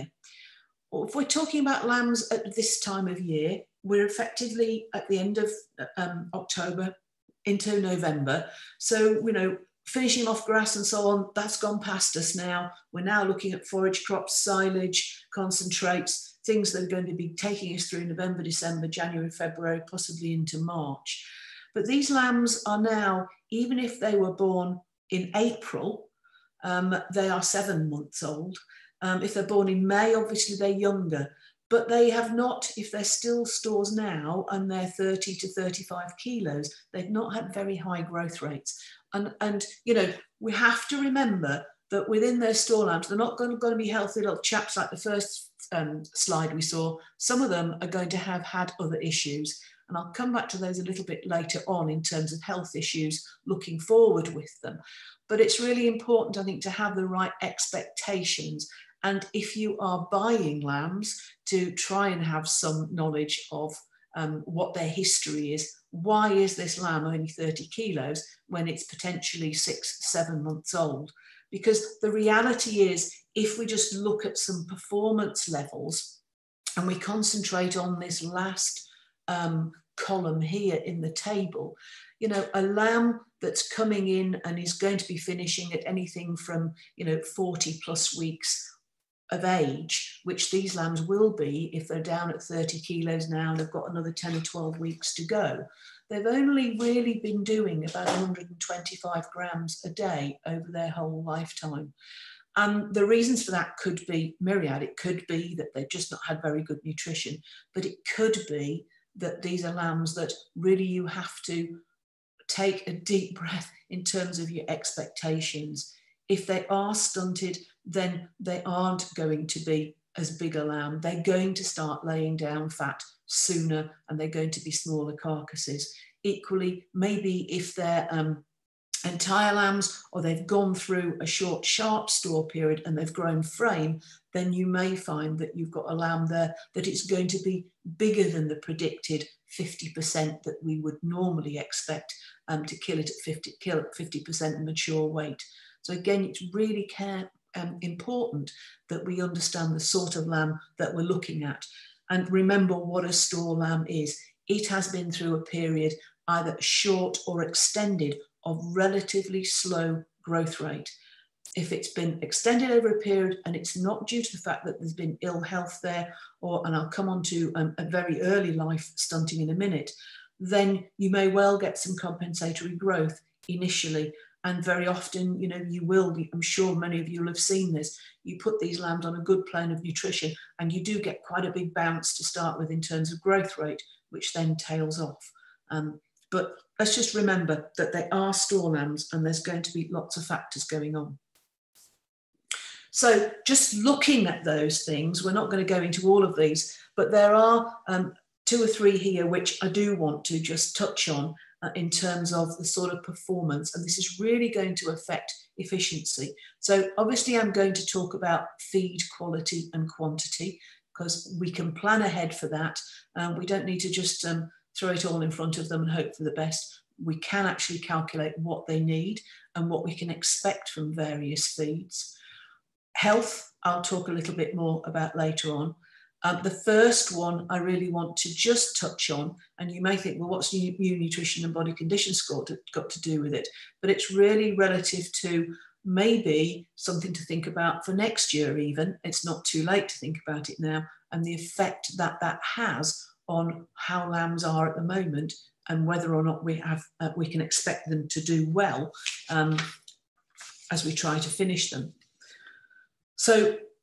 If we're talking about lambs at this time of year, we're effectively at the end of um, October into November. So, you know, finishing off grass and so on, that's gone past us now. We're now looking at forage crops, silage, concentrates, things that are going to be taking us through November, December, January, February, possibly into March. But these lambs are now, even if they were born in April, um, they are seven months old. Um, if they're born in May, obviously they're younger. But they have not, if they're still stores now and they're thirty to thirty-five kilos, they've not had very high growth rates. And, and you know, we have to remember that within those store lambs, they're not going to, going to be healthy little chaps like the first um, slide we saw. Some of them are going to have had other issues. And I'll come back to those a little bit later on in terms of health issues looking forward with them. But it's really important, I think, to have the right expectations. And if you are buying lambs, to try and have some knowledge of um, what their history is. Why is this lamb only thirty kilos when it's potentially six, seven months old? Because the reality is, if we just look at some performance levels and we concentrate on this last um, column here in the table, you know, a lamb that's coming in and is going to be finishing at anything from, you know, forty plus weeks of age, which these lambs will be if they're down at thirty kilos now and they've got another ten or twelve weeks to go. They've only really been doing about one hundred twenty-five grams a day over their whole lifetime. And the reasons for that could be myriad. It could be that they've just not had very good nutrition, but it could be that these are lambs that really you have to take a deep breath in terms of your expectations. If they are stunted, then they aren't going to be as big a lamb. They're going to start laying down fat sooner and they're going to be smaller carcasses. Equally, maybe if they're um, entire lambs or they've gone through a short, sharp store period and they've grown frame, then you may find that you've got a lamb there that it's going to be bigger than the predicted fifty percent that we would normally expect um, to kill it at fifty, kill at fifty percent mature weight. So again, it's really care, um, important that we understand the sort of lamb that we're looking at. And remember what a store lamb is. It has been through a period, either short or extended, of relatively slow growth rate. If it's been extended over a period and it's not due to the fact that there's been ill health there, or, and I'll come on to um, a very early life stunting in a minute, then you may well get some compensatory growth initially. And very often, you know, you will be, I'm sure many of you will have seen this, you put these lambs on a good plane of nutrition and you do get quite a big bounce to start with in terms of growth rate, which then tails off. Um, but let's just remember that they are store lambs and there's going to be lots of factors going on. So just looking at those things, we're not going to go into all of these, but there are um, two or three here which I do want to just touch on Uh, in terms of the sort of performance, and this is really going to affect efficiency. So obviously I'm going to talk about feed quality and quantity because we can plan ahead for that. Um, we don't need to just um, throw it all in front of them and hope for the best. We can actually calculate what they need and what we can expect from various feeds. Health, I'll talk a little bit more about later on. Um, the first one I really want to just touch on, and you may think, well, what's new, new nutrition and body condition score to, got to do with it? But it's really relative to maybe something to think about for next year even. It's not too late to think about it now, and the effect that that has on how lambs are at the moment and whether or not we have uh, we can expect them to do well um, as we try to finish them. So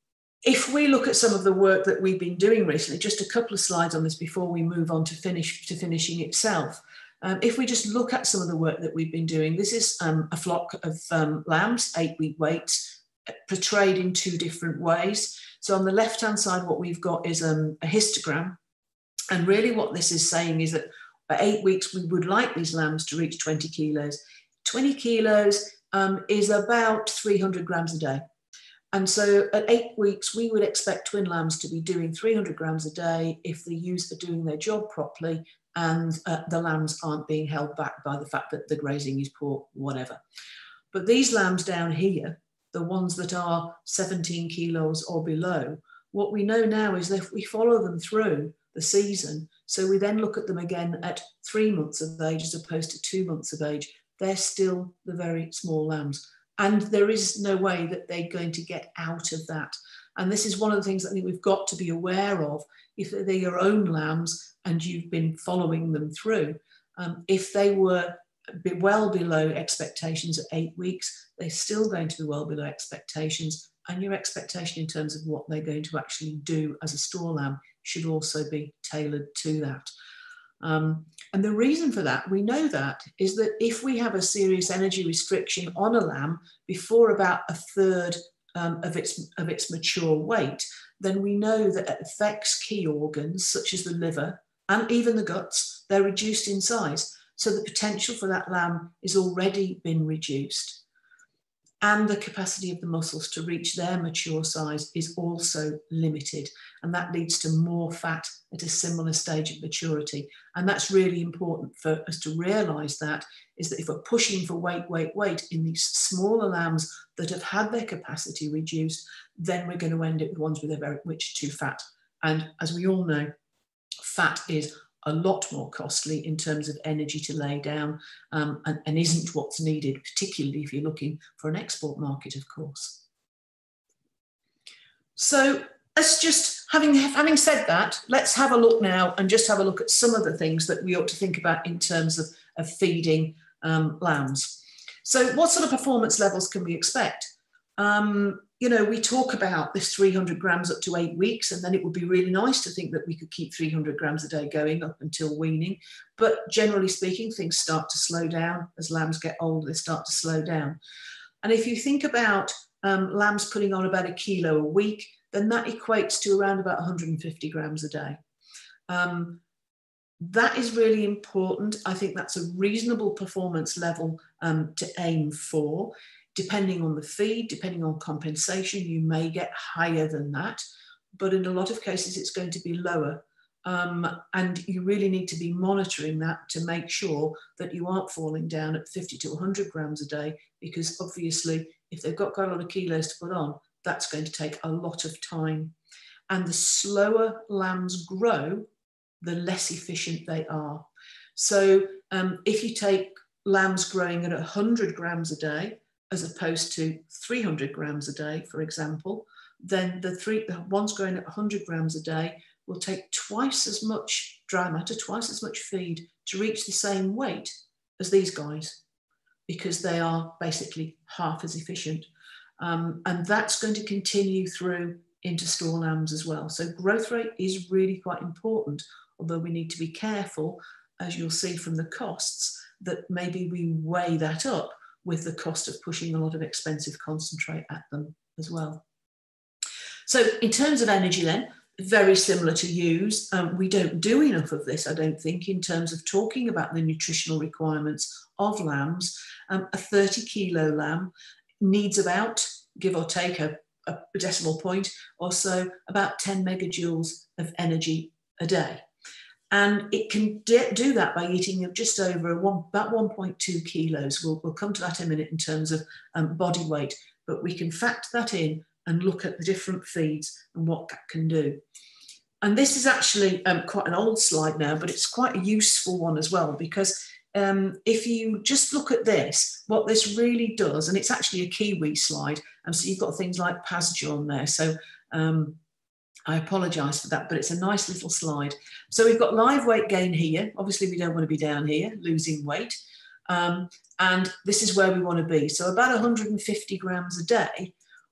if we look at some of the work that we've been doing recently, just a couple of slides on this before we move on to finish to finishing itself. Um, if we just look at some of the work that we've been doing, this is um, a flock of um, lambs, eight-week weights, portrayed in two different ways. So on the left-hand side, what we've got is um, a histogram. And really what this is saying is that at eight weeks, we would like these lambs to reach twenty kilos. twenty kilos um, is about three hundred grams a day. And so at eight weeks, we would expect twin lambs to be doing three hundred grams a day if the ewes are doing their job properly and uh, the lambs aren't being held back by the fact that the grazing is poor, whatever. But these lambs down here, the ones that are seventeen kilos or below, what we know now is that if we follow them through the season, so we then look at them again at three months of age as opposed to two months of age, they're still the very small lambs. And there is no way that they're going to get out of that. And this is one of the things I think we've got to be aware of. If they're your own lambs and you've been following them through, um, if they were well below expectations at eight weeks, they're still going to be well below expectations. And your expectation in terms of what they're going to actually do as a store lamb should also be tailored to that. Um, and the reason for that, we know that, is that if we have a serious energy restriction on a lamb before about a third um, of, its, of its mature weight, then we know that it affects key organs such as the liver and even the guts. They're reduced in size. So the potential for that lamb is already been reduced. And the capacity of the muscles to reach their mature size is also limited. And that leads to more fat at a similar stage of maturity. And that's really important for us to realise that, is that if we're pushing for weight, weight, weight in these smaller lambs that have had their capacity reduced, then we're going to end up with ones with a very, which are too fat. And as we all know, fat is a lot more costly in terms of energy to lay down um, and, and isn't what's needed, particularly if you're looking for an export market, of course. So let's just, having, having said that, let's have a look now and just have a look at some of the things that we ought to think about in terms of, of feeding um, lambs. So what sort of performance levels can we expect? Um, you know, we talk about this three hundred grams up to eight weeks, and then it would be really nice to think that we could keep three hundred grams a day going up until weaning. But generally speaking, things start to slow down. As lambs get older, they start to slow down. And if you think about um, lambs putting on about a kilo a week, then that equates to around about one hundred fifty grams a day. Um, that is really important. I think that's a reasonable performance level um, to aim for. Depending on the feed, depending on compensation, you may get higher than that, but in a lot of cases it's going to be lower. Um, and you really need to be monitoring that to make sure that you aren't falling down at fifty to one hundred grams a day, because obviously if they've got quite a lot of kilos to put on, that's going to take a lot of time. And the slower lambs grow, the less efficient they are. So um, if you take lambs growing at one hundred grams a day, as opposed to three hundred grams a day, for example, then the, three, the ones growing at one hundred grams a day will take twice as much dry matter, twice as much feed to reach the same weight as these guys, because they are basically half as efficient. Um, and that's going to continue through into store lambs as well. So growth rate is really quite important, although we need to be careful, as you'll see from the costs, that maybe we weigh that up with the cost of pushing a lot of expensive concentrate at them as well. So in terms of energy then, very similar to ewes. Um, we don't do enough of this, I don't think, in terms of talking about the nutritional requirements of lambs. Um, a thirty kilo lamb needs about, give or take a, a decimal point or so, about ten megajoules of energy a day. And it can do that by eating just over one, about one point two kilos. We'll, we'll come to that in a minute in terms of um, body weight, but we can factor that in and look at the different feeds and what that can do. And this is actually um, quite an old slide now, but it's quite a useful one as well, because um, if you just look at this, what this really does, and it's actually a Kiwi slide, and so you've got things like pasture on there. So um, I apologise for that, but it's a nice little slide. So we've got live weight gain here. Obviously, we don't want to be down here, losing weight. Um, and this is where we want to be. So about one hundred fifty grams a day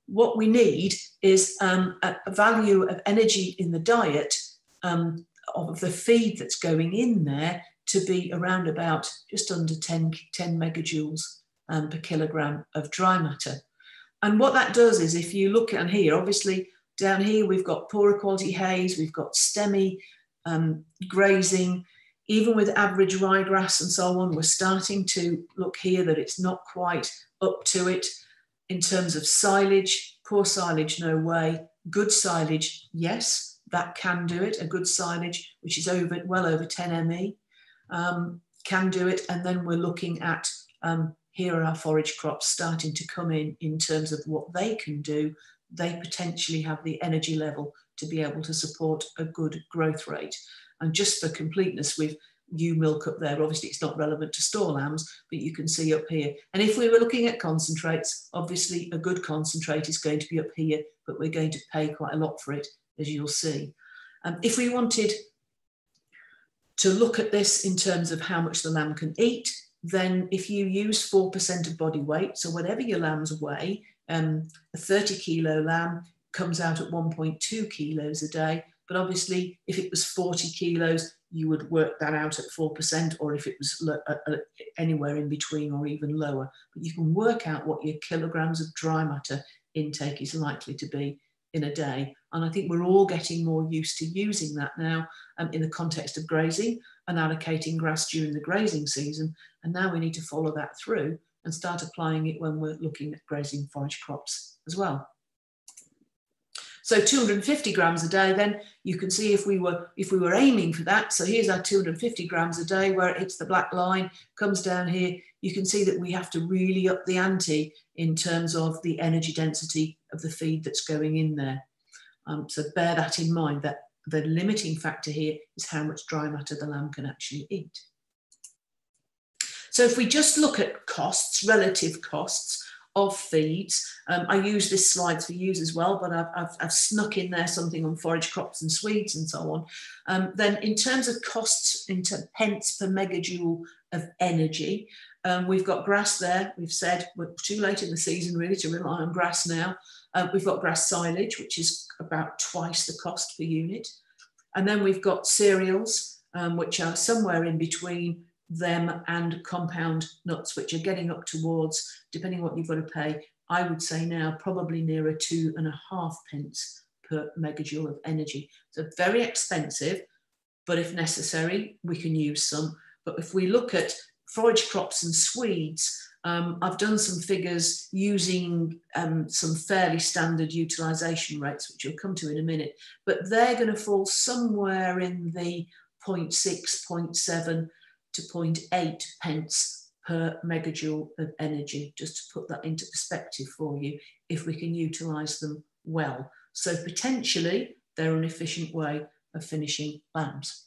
what we need is um, a, a value of energy in the diet um, of the feed that's going in there to be around about just under ten, ten megajoules um, per kilogram of dry matter. And what that does is, if you look at here, obviously down here we've got poorer quality haze, we've got stemmy um, grazing, even with average ryegrass and so on, we're starting to look here that it's not quite up to it. In terms of silage, poor silage, no way. Good silage, yes, that can do it. A good silage, which is over well over ten M E, um, can do it. And then we're looking at, um, here are our forage crops starting to come in in terms of what they can do. They potentially have the energy level to be able to support a good growth rate. And just for completeness, with ewe milk up there, obviously it's not relevant to store lambs, but you can see up here. And if we were looking at concentrates, obviously a good concentrate is going to be up here, but we're going to pay quite a lot for it, as you'll see. Um, if we wanted to look at this in terms of how much the lamb can eat, then if you use four percent of body weight, so whatever your lambs weigh, um, a thirty kilo lamb comes out at one point two kilos a day. But obviously, if it was forty kilos, you would work that out at four percent, or if it was uh, uh, anywhere in between or even lower. But you can work out what your kilograms of dry matter intake is likely to be in a day. And I think we're all getting more used to using that now um, in the context of grazing and allocating grass during the grazing season. And now we need to follow that through and start applying it when we're looking at grazing forage crops as well. So two hundred fifty grams a day, then you can see if we were if we were aiming for that. So here's our two hundred fifty grams a day where it hits the black line, comes down here. You can see that we have to really up the ante in terms of the energy density of the feed that's going in there. Um, so bear that in mind, that the limiting factor here is how much dry matter the lamb can actually eat. So if we just look at costs, relative costs of feeds, um, I use this slide for use as well, but I've, I've, I've snuck in there something on forage crops and Swedes and so on. Um, then in terms of costs, in terms of pence per megajoule of energy, um, we've got grass there. We've said we're too late in the season really to rely on grass now. Uh, we've got grass silage, which is about twice the cost per unit. And then we've got cereals, um, which are somewhere in between them and compound nuts, which are getting up towards, depending what you've got to pay, I would say now probably nearer two and a half pence per megajoule of energy. So very expensive, but if necessary, we can use some. But if we look at forage crops and Swedes, um, I've done some figures using um, some fairly standard utilisation rates, which we'll come to in a minute, but they're going to fall somewhere in the zero point six, zero point seven to zero point eight pence per megajoule of energy, just to put that into perspective for you, if we can utilise them well. So potentially they're an efficient way of finishing lambs.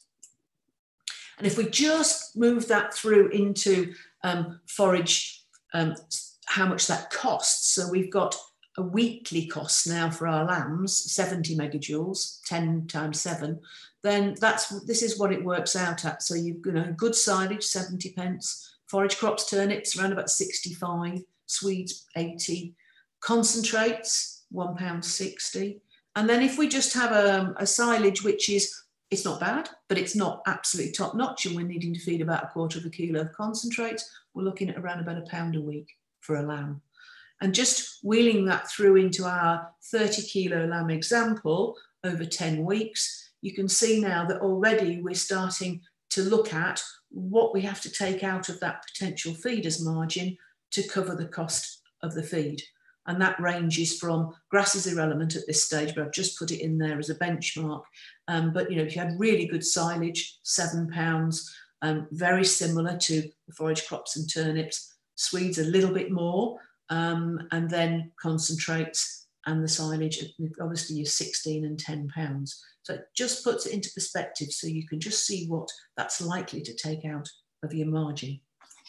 And if we just move that through into um, forage, um, how much that costs. So we've got a weekly cost now for our lambs, seventy megajoules, ten times seven, then that's, this is what it works out at. So you've got, you know, good silage, seventy pence, forage crops, turnips, around about sixty-five, Swedes, eighty, concentrates, one pound sixty. And then if we just have a, a silage, which is, it's not bad, but it's not absolutely top notch, and we're needing to feed about a quarter of a kilo of concentrate, we're looking at around about a pound a week for a lamb. And just wheeling that through into our thirty kilo lamb example over ten weeks, you can see now that already we're starting to look at what we have to take out of that potential feeders margin to cover the cost of the feed. And that ranges from, grass is irrelevant at this stage, but I've just put it in there as a benchmark. Um, but you know, if you had really good silage, seven pounds, um, very similar to the forage crops and turnips. Swedes a little bit more, um, and then concentrates and the silage, obviously you're sixteen and ten pounds. So it just puts it into perspective, so you can just see what that's likely to take out of your margin.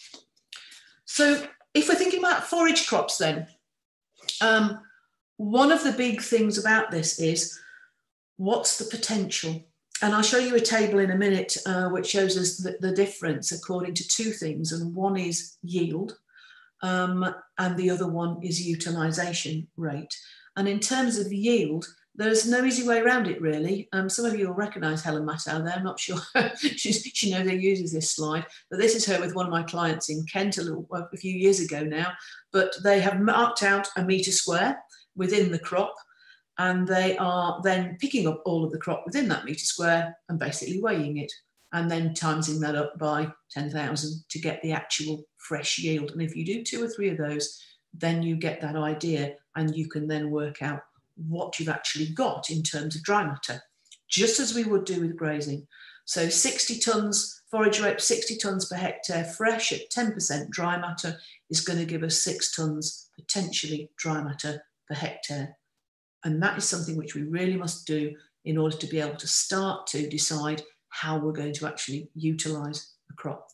So if we're thinking about forage crops then, um, one of the big things about this is, what's the potential? And I'll show you a table in a minute uh, which shows us the, the difference according to two things, and one is yield um, and the other one is utilisation rate. And in terms of yield, there's no easy way around it, really. Um, some of you will recognise Helen Mattow there. I'm not sure She's, she knows who uses this slide, but this is her with one of my clients in Kent a, little, well, a few years ago now. But they have marked out a metre square within the crop, and they are then picking up all of the crop within that metre square and basically weighing it, and then timesing that up by ten thousand to get the actual fresh yield. And if you do two or three of those, then you get that idea, and you can then work out what you've actually got in terms of dry matter, just as we would do with grazing. So sixty tonnes forage rate, sixty tonnes per hectare fresh at ten percent dry matter is going to give us six tonnes potentially dry matter per hectare. And that is something which we really must do in order to be able to start to decide how we're going to actually utilise the crop.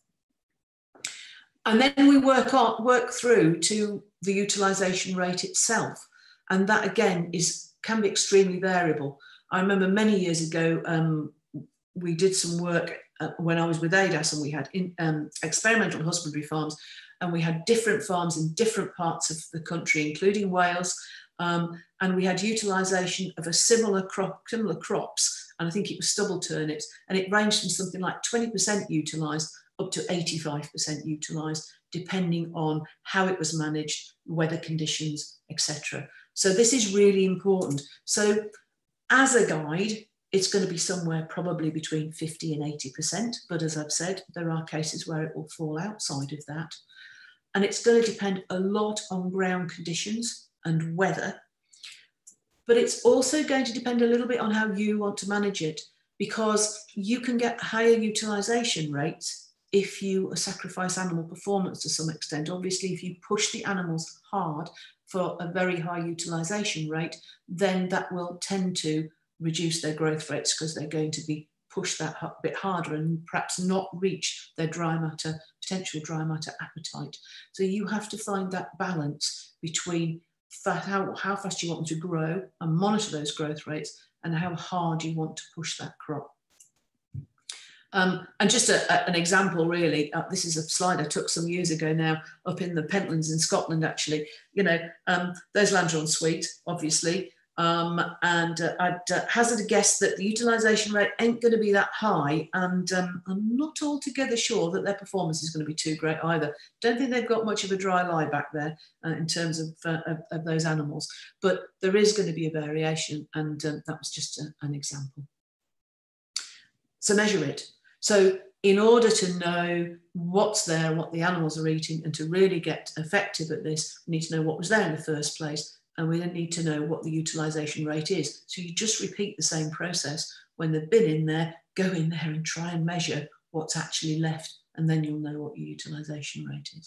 And then we work on, work through to the utilisation rate itself. And that, again, is can be extremely variable. I remember many years ago, um, we did some work uh, when I was with A D A S, and we had in, um, experimental husbandry farms, and we had different farms in different parts of the country, including Wales, um, and we had utilisation of a similar crop, similar crops, and I think it was stubble turnips, and it ranged from something like twenty percent utilised up to eighty-five percent utilised, depending on how it was managed, weather conditions, et cetera. So this is really important. So as a guide, it's going to be somewhere probably between fifty and eighty percent. But as I've said, there are cases where it will fall outside of that. And it's going to depend a lot on ground conditions and weather. But it's also going to depend a little bit on how you want to manage it, because you can get higher utilisation rates if you sacrifice animal performance to some extent. Obviously, if you push the animals hard for a very high utilisation rate, then that will tend to reduce their growth rates, because they're going to be pushed that bit harder and perhaps not reach their dry matter, potential dry matter appetite. So you have to find that balance between how, how fast you want them to grow and monitor those growth rates, and how hard you want to push that crop. Um, and just a, a, an example, really, uh, this is a slide I took some years ago now, up in the Pentlands in Scotland, actually. You know, um, those lambs are on sweet, obviously, um, and uh, I'd uh, hazard a guess that the utilisation rate ain't going to be that high, and um, I'm not altogether sure that their performance is going to be too great either. Don't think they've got much of a dry lie back there uh, in terms of, uh, of, of those animals, but there is going to be a variation, and um, that was just a, an example. So measure it. So in order to know what's there, what the animals are eating, and to really get effective at this, we need to know what was there in the first place, and we then need to know what the utilisation rate is. So you just repeat the same process. When they've been in there, go in there and try and measure what's actually left, and then you'll know what your utilisation rate is.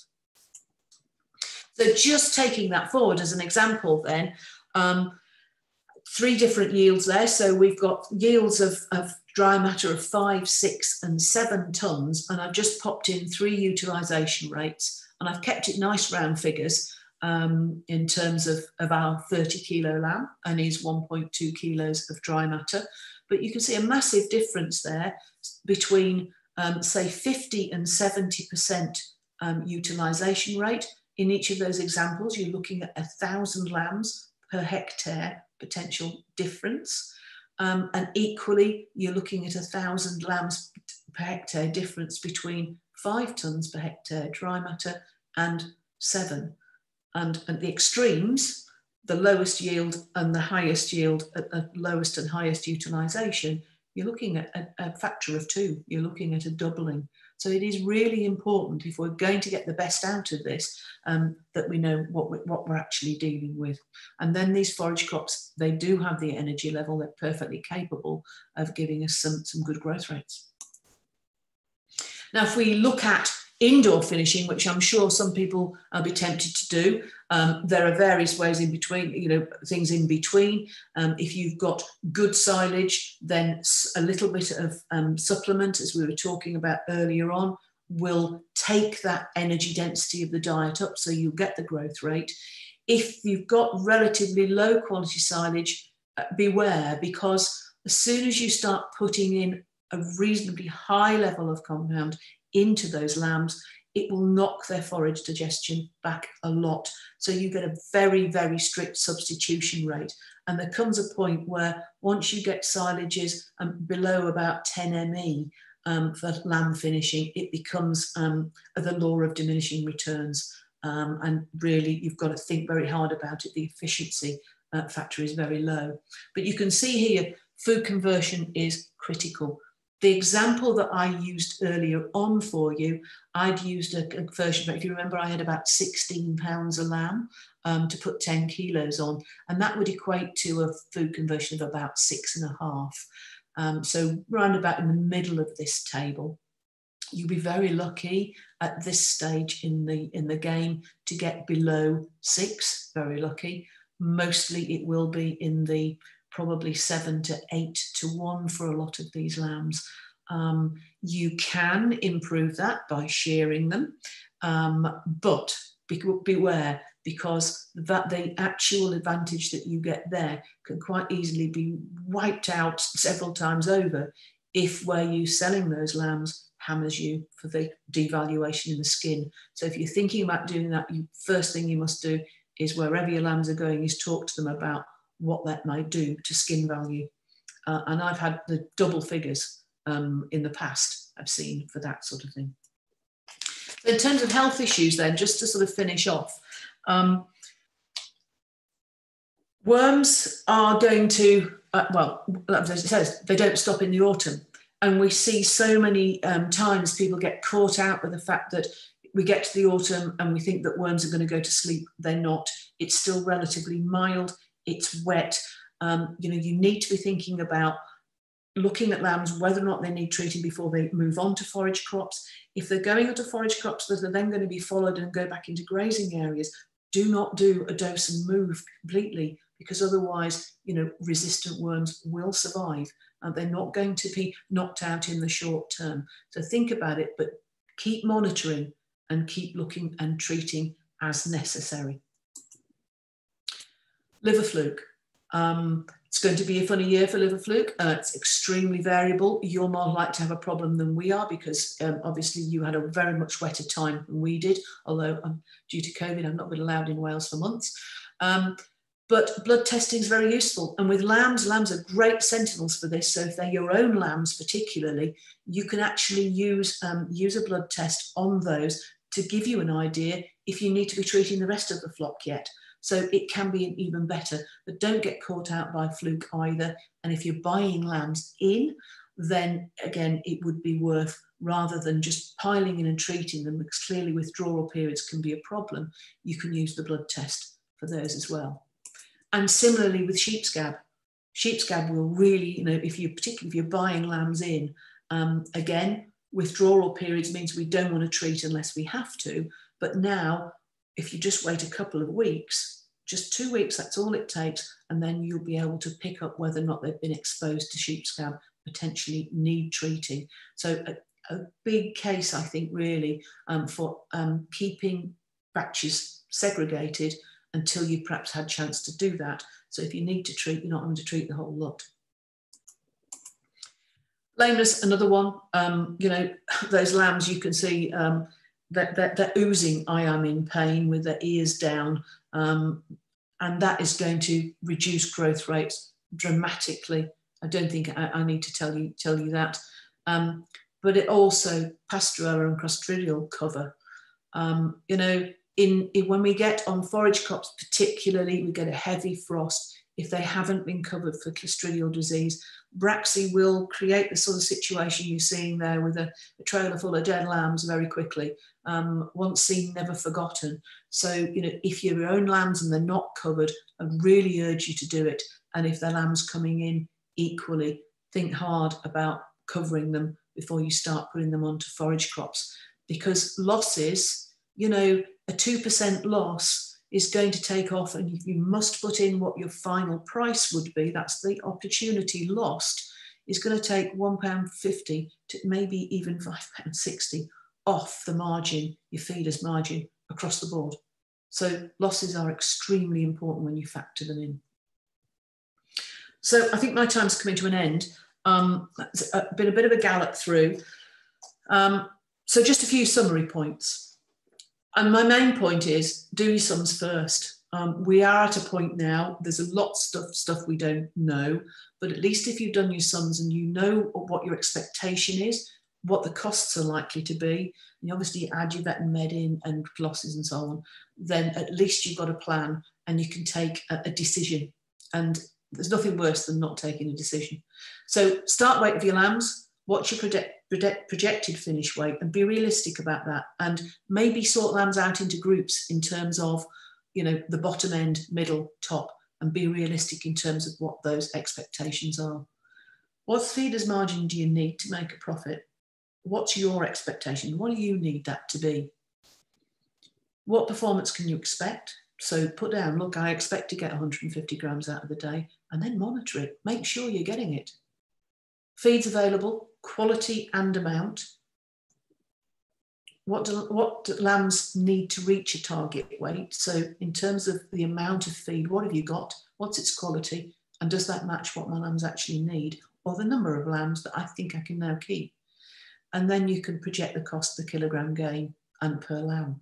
So just taking that forward as an example then, um, three different yields there. So we've got yields of, of dry matter of five, six and seven tonnes, and I've just popped in three utilisation rates, and I've kept it nice round figures um, in terms of, of our thirty kilo lamb and his one point two kilos of dry matter. But you can see a massive difference there between um, say fifty and seventy percent um, utilisation rate. In each of those examples, you're looking at a thousand lambs per hectare potential difference. Um, and equally, you're looking at a thousand lambs per hectare difference between five tonnes per hectare dry matter and seven. And at the extremes, the lowest yield and the highest yield at the lowest and highest utilisation, you're looking at a, a factor of two. You're looking at a doubling. So it is really important, if we're going to get the best out of this, um, that we know what, we, what we're actually dealing with. And then these forage crops, they do have the energy level. They're perfectly capable of giving us some, some good growth rates. Now, if we look at indoor finishing, which I'm sure some people will be tempted to do, um, there are various ways in between, you know, things in between. Um, if you've got good silage, then a little bit of um, supplement, as we were talking about earlier on, will take that energy density of the diet up, so you'll get the growth rate. If you've got relatively low quality silage, uh, beware, because as soon as you start putting in a reasonably high level of compound into those lambs, it will knock their forage digestion back a lot. So you get a very, very strict substitution rate. And there comes a point where once you get silages um, below about ten M E um, for lamb finishing, it becomes um, the law of diminishing returns. Um, and really, you've got to think very hard about it. The efficiency uh, factor is very low. But you can see here, food conversion is critical. The example that I used earlier on for you, I'd used a conversion rate. If you remember, I had about sixteen pounds a lamb um, to put ten kilos on, and that would equate to a food conversion of about six and a half. Um, so round about in the middle of this table. You'll be very lucky at this stage in the, in the game to get below six, very lucky. Mostly it will be in the probably seven to eight to one for a lot of these lambs. Um, you can improve that by shearing them, um, but be, beware, because that the actual advantage that you get there can quite easily be wiped out several times over if where you're selling those lambs hammers you for the devaluation in the skin. So if you're thinking about doing that, you first thing you must do is wherever your lambs are going is talk to them about what that might do to skin value. Uh, and I've had the double figures um, in the past I've seen for that sort of thing. So in terms of health issues then, just to sort of finish off, um, worms are going to, uh, well, as it says, they don't stop in the autumn. And we see so many um, times people get caught out with the fact that we get to the autumn and we think that worms are going to go to sleep. They're not. It's still relatively mild. It's wet. Um, you know, you need to be thinking about looking at lambs, whether or not they need treating before they move on to forage crops. If they're going onto forage crops that are then going to be followed and go back into grazing areas, do not do a dose and move completely, because otherwise, you know, resistant worms will survive and they're not going to be knocked out in the short term. So think about it, but keep monitoring and keep looking and treating as necessary. Liver fluke. Um, it's going to be a funny year for liver fluke. Uh, it's extremely variable. You're more likely to have a problem than we are because um, obviously you had a very much wetter time than we did, although um, due to COVID, I've not been allowed in Wales for months. Um, But blood testing is very useful. And with lambs, lambs are great sentinels for this. So if they're your own lambs particularly, you can actually use, um, use a blood test on those to give you an idea if you need to be treating the rest of the flock yet. So it can be even better, but don't get caught out by fluke either. And if you're buying lambs in, then again, it would be worth, rather than just piling in and treating them, because clearly withdrawal periods can be a problem, you can use the blood test for those as well. And similarly with sheep scab. Sheep scab will really, you know, if you, particularly if you're buying lambs in, um, again, withdrawal periods means we don't want to treat unless we have to. But now, if you just wait a couple of weeks, just two weeks, that's all it takes, and then you'll be able to pick up whether or not they've been exposed to sheep scab, potentially need treating. So a, a big case, I think, really, um, for um, keeping batches segregated until you perhaps had a chance to do that. So if you need to treat, you're not having to treat the whole lot. Lameness, another one. Um, you know, those lambs you can see um, that they're, they're oozing, I am in pain, with their ears down. Um, and that is going to reduce growth rates dramatically. I don't think I, I need to tell you, tell you that. Um, but it also, Pasteurella and Clostridial cover. Um, you know, In, in, when we get on forage crops particularly, we get a heavy frost. If they haven't been covered for Clostridial disease, Brachy will create the sort of situation you're seeing there with a, a trailer full of dead lambs very quickly. Um, once seen, never forgotten. So, you know, if you're your own lambs and they're not covered, I really urge you to do it. And if they're lambs coming in, equally, think hard about covering them before you start putting them onto forage crops. Because losses, you know, a two percent loss is going to take off, and you must put in what your final price would be. That's the opportunity lost, is going to take one pound fifty to maybe even five pounds sixty off the margin, your feeder's margin, across the board. So losses are extremely important when you factor them in. So I think my time's coming to an end. Um, it's been a bit of a gallop through. Um, so just a few summary points. And my main point is do your sums first. Um, we are at a point now, there's a lot of stuff, stuff we don't know, but at least if you've done your sums and you know what your expectation is, what the costs are likely to be, and obviously add your vet and med in and glosses and so on, then at least you've got a plan and you can take a, a decision. And there's nothing worse than not taking a decision. So start weight of your lambs, what's your project, project, projected finish weight, and be realistic about that. And maybe sort lambs out into groups in terms of, you know, the bottom end, middle, top, and be realistic in terms of what those expectations are. What feeder's margin do you need to make a profit? What's your expectation? What do you need that to be? What performance can you expect? So put down, look, I expect to get one hundred fifty grams out of the day, and then monitor it. Make sure you're getting it. Feeds available, quality and amount. What do, what do lambs need to reach a target weight? So in terms of the amount of feed, what have you got? What's its quality? And does that match what my lambs actually need? Or the number of lambs that I think I can now keep? And then you can project the cost per kilogram gain and per lamb.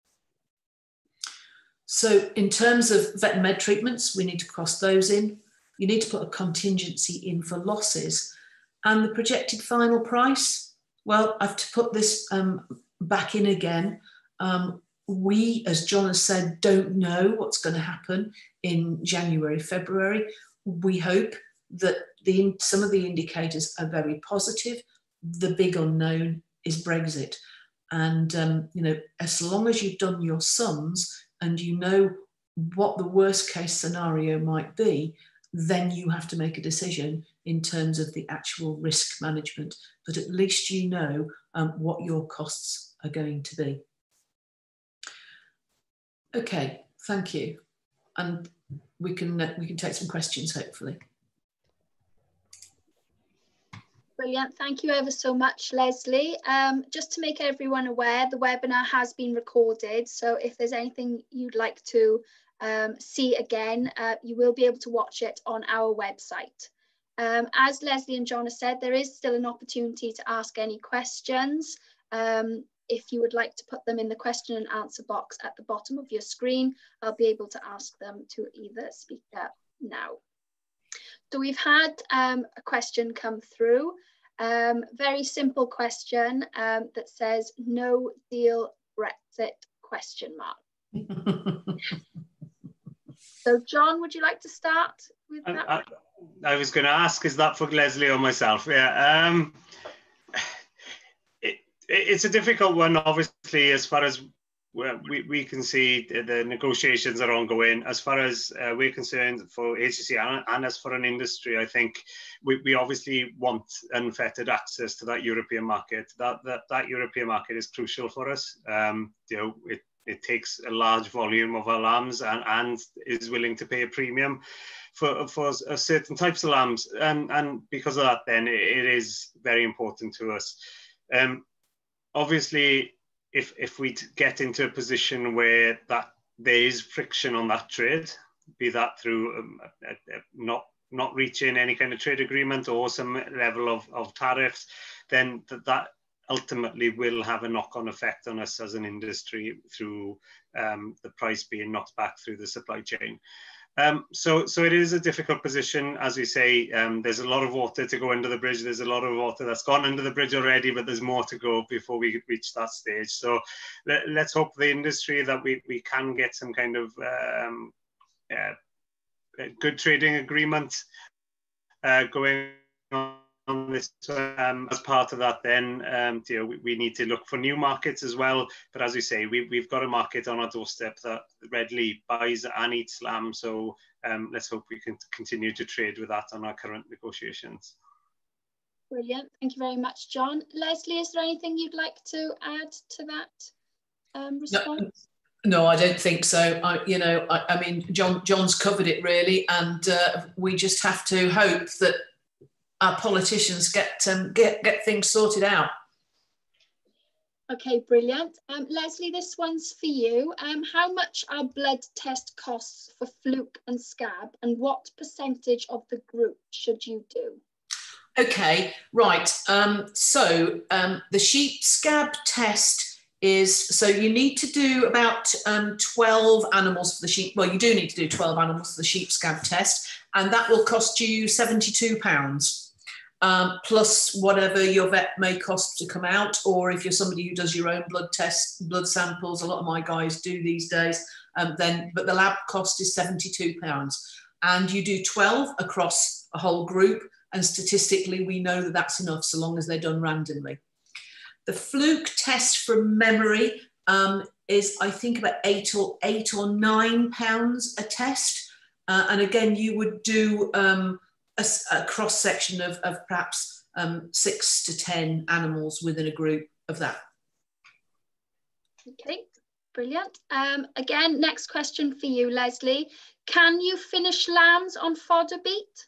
So in terms of vet and med treatments, we need to cross those in. You need to put a contingency in for losses. And the projected final price, well, I've to put this um, back in again. Um, we, as John has said, don't know what's going to happen in January, February. We hope that the, some of the indicators are very positive. The big unknown is Brexit. And, um, you know, as long as you've done your sums and you know what the worst case scenario might be, then you have to make a decision in terms of the actual risk management. But at least you know um, what your costs are going to be. Okay, thank you. And we can, uh, we can take some questions, hopefully. Brilliant. Thank you ever so much, Leslie. Um, just to make everyone aware, the webinar has been recorded. So if there's anything you'd like to um, see again, uh, you will be able to watch it on our website. Um, as Leslie and John have said, there is still an opportunity to ask any questions. Um, if you would like to put them in the question and answer box at the bottom of your screen, I'll be able to ask them to either speaker now. So we've had um, a question come through, um, very simple question um, that says, no deal Brexit, question mark. So John, would you like to start with that? I, I, I was going to ask, is that for Leslie or myself? Yeah, um, it, it's a difficult one, obviously, as far as Well, we, we can see the, the negotiations are ongoing. As far as uh, we're concerned for H C C and, and as for an industry, I think we, we obviously want unfettered access to that European market. That that, that European market is crucial for us. Um, you know, it, it takes a large volume of our lambs and, and is willing to pay a premium for, for certain types of lambs. And, and because of that, then it, it is very important to us. Um, obviously, If, if we get into a position where that there is friction on that trade, be that through um, a, a, not not reaching any kind of trade agreement or some level of, of tariffs, then th that ultimately will have a knock-on effect on us as an industry through um, the price being knocked back through the supply chain. Um, so, so it is a difficult position, as we say. Um, there's a lot of water to go under the bridge. There's a lot of water that's gone under the bridge already, but there's more to go before we reach that stage. So let, let's hope the industry that we, we can get some kind of um, uh, good trading agreement uh, going on. On this, um, as part of that, then um, you know, we, we need to look for new markets as well. But as we say, we, we've got a market on our doorstep that readily buys and eats lamb. So um, let's hope we can continue to trade with that on our current negotiations. Brilliant. Thank you very much, John. Leslie, is there anything you'd like to add to that um, response? No. No, I don't think so. I, you know, I, I mean, John, John's covered it really, and uh, we just have to hope that our politicians get um, get get things sorted out. Okay, brilliant. Um, Leslie, this one's for you. Um, how much are blood test costs for fluke and scab, and what percentage of the group should you do? Okay, right. Um, so um, the sheep scab test is, so you need to do about um, twelve animals for the sheep. Well, you do need to do twelve animals for the sheep scab test, and that will cost you seventy-two pounds, um, plus whatever your vet may cost to come out, or if you're somebody who does your own blood tests, blood samples, a lot of my guys do these days, um, then, but the lab cost is seventy-two pounds. And you do twelve across a whole group, and statistically we know that that's enough so long as they're done randomly. The fluke test from memory um, is, I think, about eight or eight or nine pounds a test. Uh, and again, you would do um, a, a cross section of, of perhaps um, six to ten animals within a group of that. Okay, brilliant. Um, again, next question for you, Leslie. Can you finish lambs on fodder beet?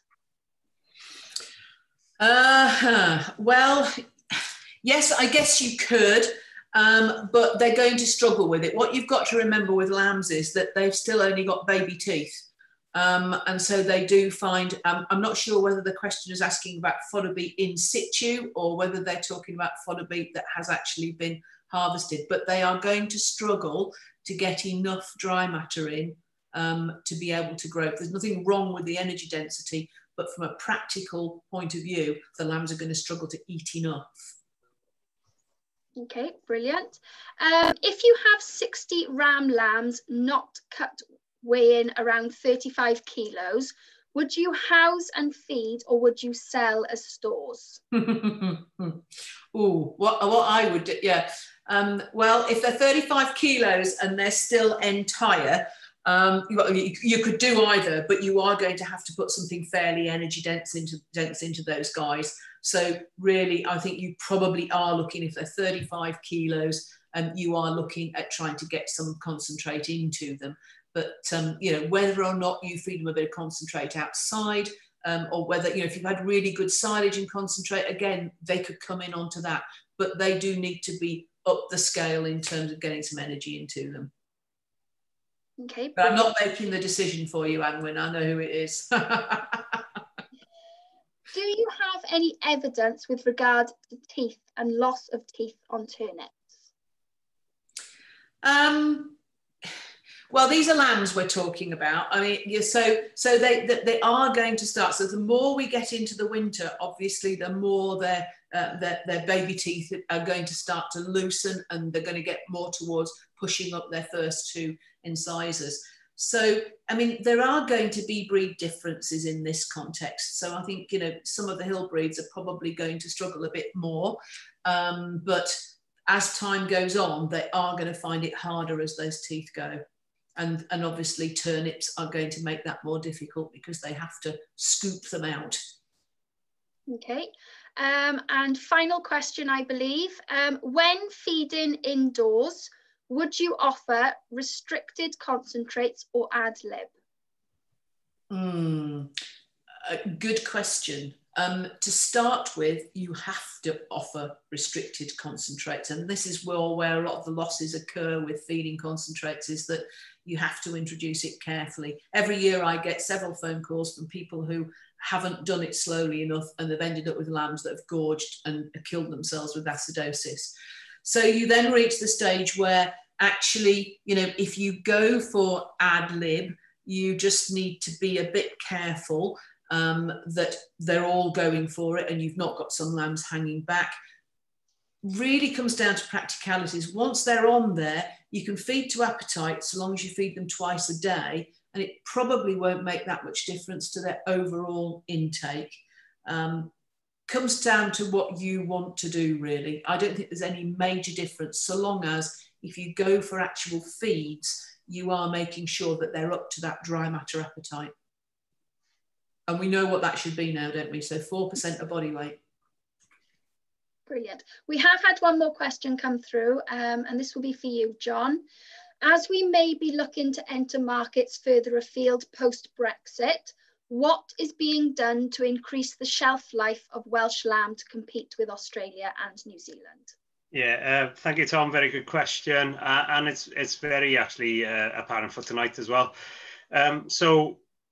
Uh, well, yes, I guess you could, um, but they're going to struggle with it. What you've got to remember with lambs is that they've still only got baby teeth. Um, and so they do find, um, I'm not sure whether the question is asking about fodder beet in situ or whether they're talking about fodder beet that has actually been harvested, but they are going to struggle to get enough dry matter in um, to be able to grow. There's nothing wrong with the energy density, but from a practical point of view, the lambs are going to struggle to eat enough. Okay, brilliant. Um, if you have sixty ram lambs not cut, weighing around thirty-five kilos, would you house and feed or would you sell as stores? Oh, what, what I would do, yeah. Um, well, if they're thirty-five kilos and they're still entire, um, you, you could do either, but you are going to have to put something fairly energy dense into, dense into those guys. So really, I think you probably are looking, if they're thirty-five kilos, and um, you are looking at trying to get some concentrate into them. But, um, you know, whether or not you feed them a bit of concentrate outside, um, or whether, you know, if you've had really good silage and concentrate, again, they could come in onto that. But they do need to be up the scale in terms of getting some energy into them. Okay. But I'm not making the decision for you, Anwin. I know who it is. Do you have any evidence with regard to teeth and loss of teeth on turnips? Um, well, these are lambs we're talking about. I mean, yeah, so so they they are going to start. So the more we get into the winter, obviously, the more their uh, their, their baby teeth are going to start to loosen, and they're going to get more towards pushing up their first two incisors. So, I mean, there are going to be breed differences in this context. So I think, you know, some of the hill breeds are probably going to struggle a bit more. Um, but as time goes on, they are going to find it harder as those teeth go. And, and obviously turnips are going to make that more difficult because they have to scoop them out. Okay. Um, and final question, I believe. Um, when feeding indoors, would you offer restricted concentrates or ad lib? Mm, a good question. Um, to start with, you have to offer restricted concentrates. And this is where, where a lot of the losses occur with feeding concentrates, is that you have to introduce it carefully. Every year I get several phone calls from people who haven't done it slowly enough and they've ended up with lambs that have gorged and killed themselves with acidosis. So you then reach the stage where actually, you know, if you go for ad lib, you just need to be a bit careful um, that they're all going for it and you've not got some lambs hanging back. Really comes down to practicalities. Once they're on there, you can feed to appetite so long as you feed them twice a day, and it probably won't make that much difference to their overall intake. Um, comes down to what you want to do, really. I don't think there's any major difference, so long as if you go for actual feeds, you are making sure that they're up to that dry matter appetite. And we know what that should be now, don't we? So four percent of body weight. Brilliant. We have had one more question come through, um, and this will be for you, John. As we may be looking to enter markets further afield post-Brexit, what is being done to increase the shelf life of Welsh lamb to compete with Australia and New Zealand? Yeah, uh, thank you, Tom. Very good question. Uh, and it's it's very actually uh, apparent for tonight as well. Um, so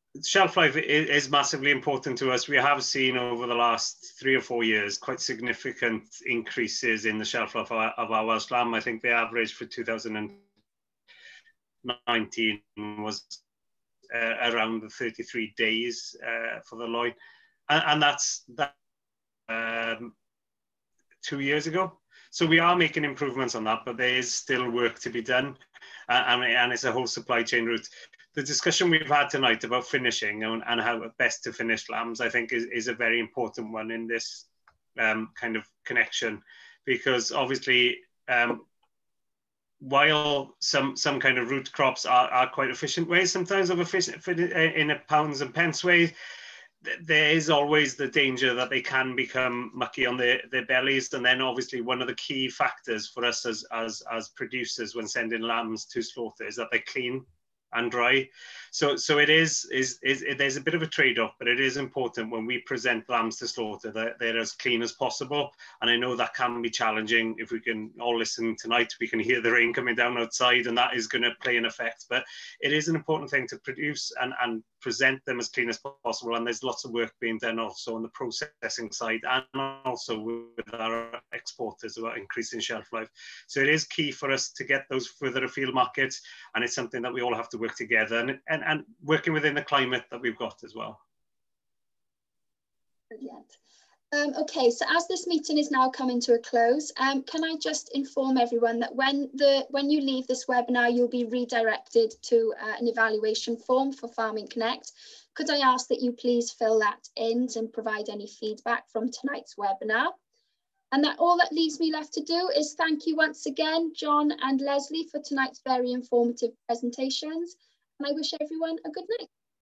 shelf life is, is massively important to us. We have seen over the last three or four years quite significant increases in the shelf life of our, of our Welsh lamb. I think the average for two thousand nineteen was uh, around the thirty-three days uh, for the loin, and, and that's that um, two years ago. So we are making improvements on that, but there is still work to be done, uh, and, and it's a whole supply chain route. The discussion we've had tonight about finishing and, and how best to finish lambs, I think, is, is a very important one in this um, kind of connection, because obviously, um, while some some kind of root crops are, are quite efficient ways sometimes of efficient in a pounds and pence way, there is always the danger that they can become mucky on their, their bellies. And then obviously one of the key factors for us as, as, as producers when sending lambs to slaughter is that they're clean and dry. So so it is, is, is it, there's a bit of a trade-off, but it is important when we present lambs to slaughter that they're as clean as possible. And I know that can be challenging. If we can all listen tonight, we can hear the rain coming down outside, and that is going to play an effect. But it is an important thing to produce and, and present them as clean as possible. And there's lots of work being done also on the processing side and also with our exporters about increasing shelf life. So it is key for us to get those further afield markets, and it's something that we all have to work together and, and, and working within the climate that we've got as well. Brilliant. Um, okay, so as this meeting is now coming to a close, um, can I just inform everyone that when the when you leave this webinar, you'll be redirected to uh, an evaluation form for Farming Connect. Could I ask that you please fill that in and provide any feedback from tonight's webinar? And that all that leaves me left to do is thank you once again, John and Leslie, for tonight's very informative presentations. And I wish everyone a good night.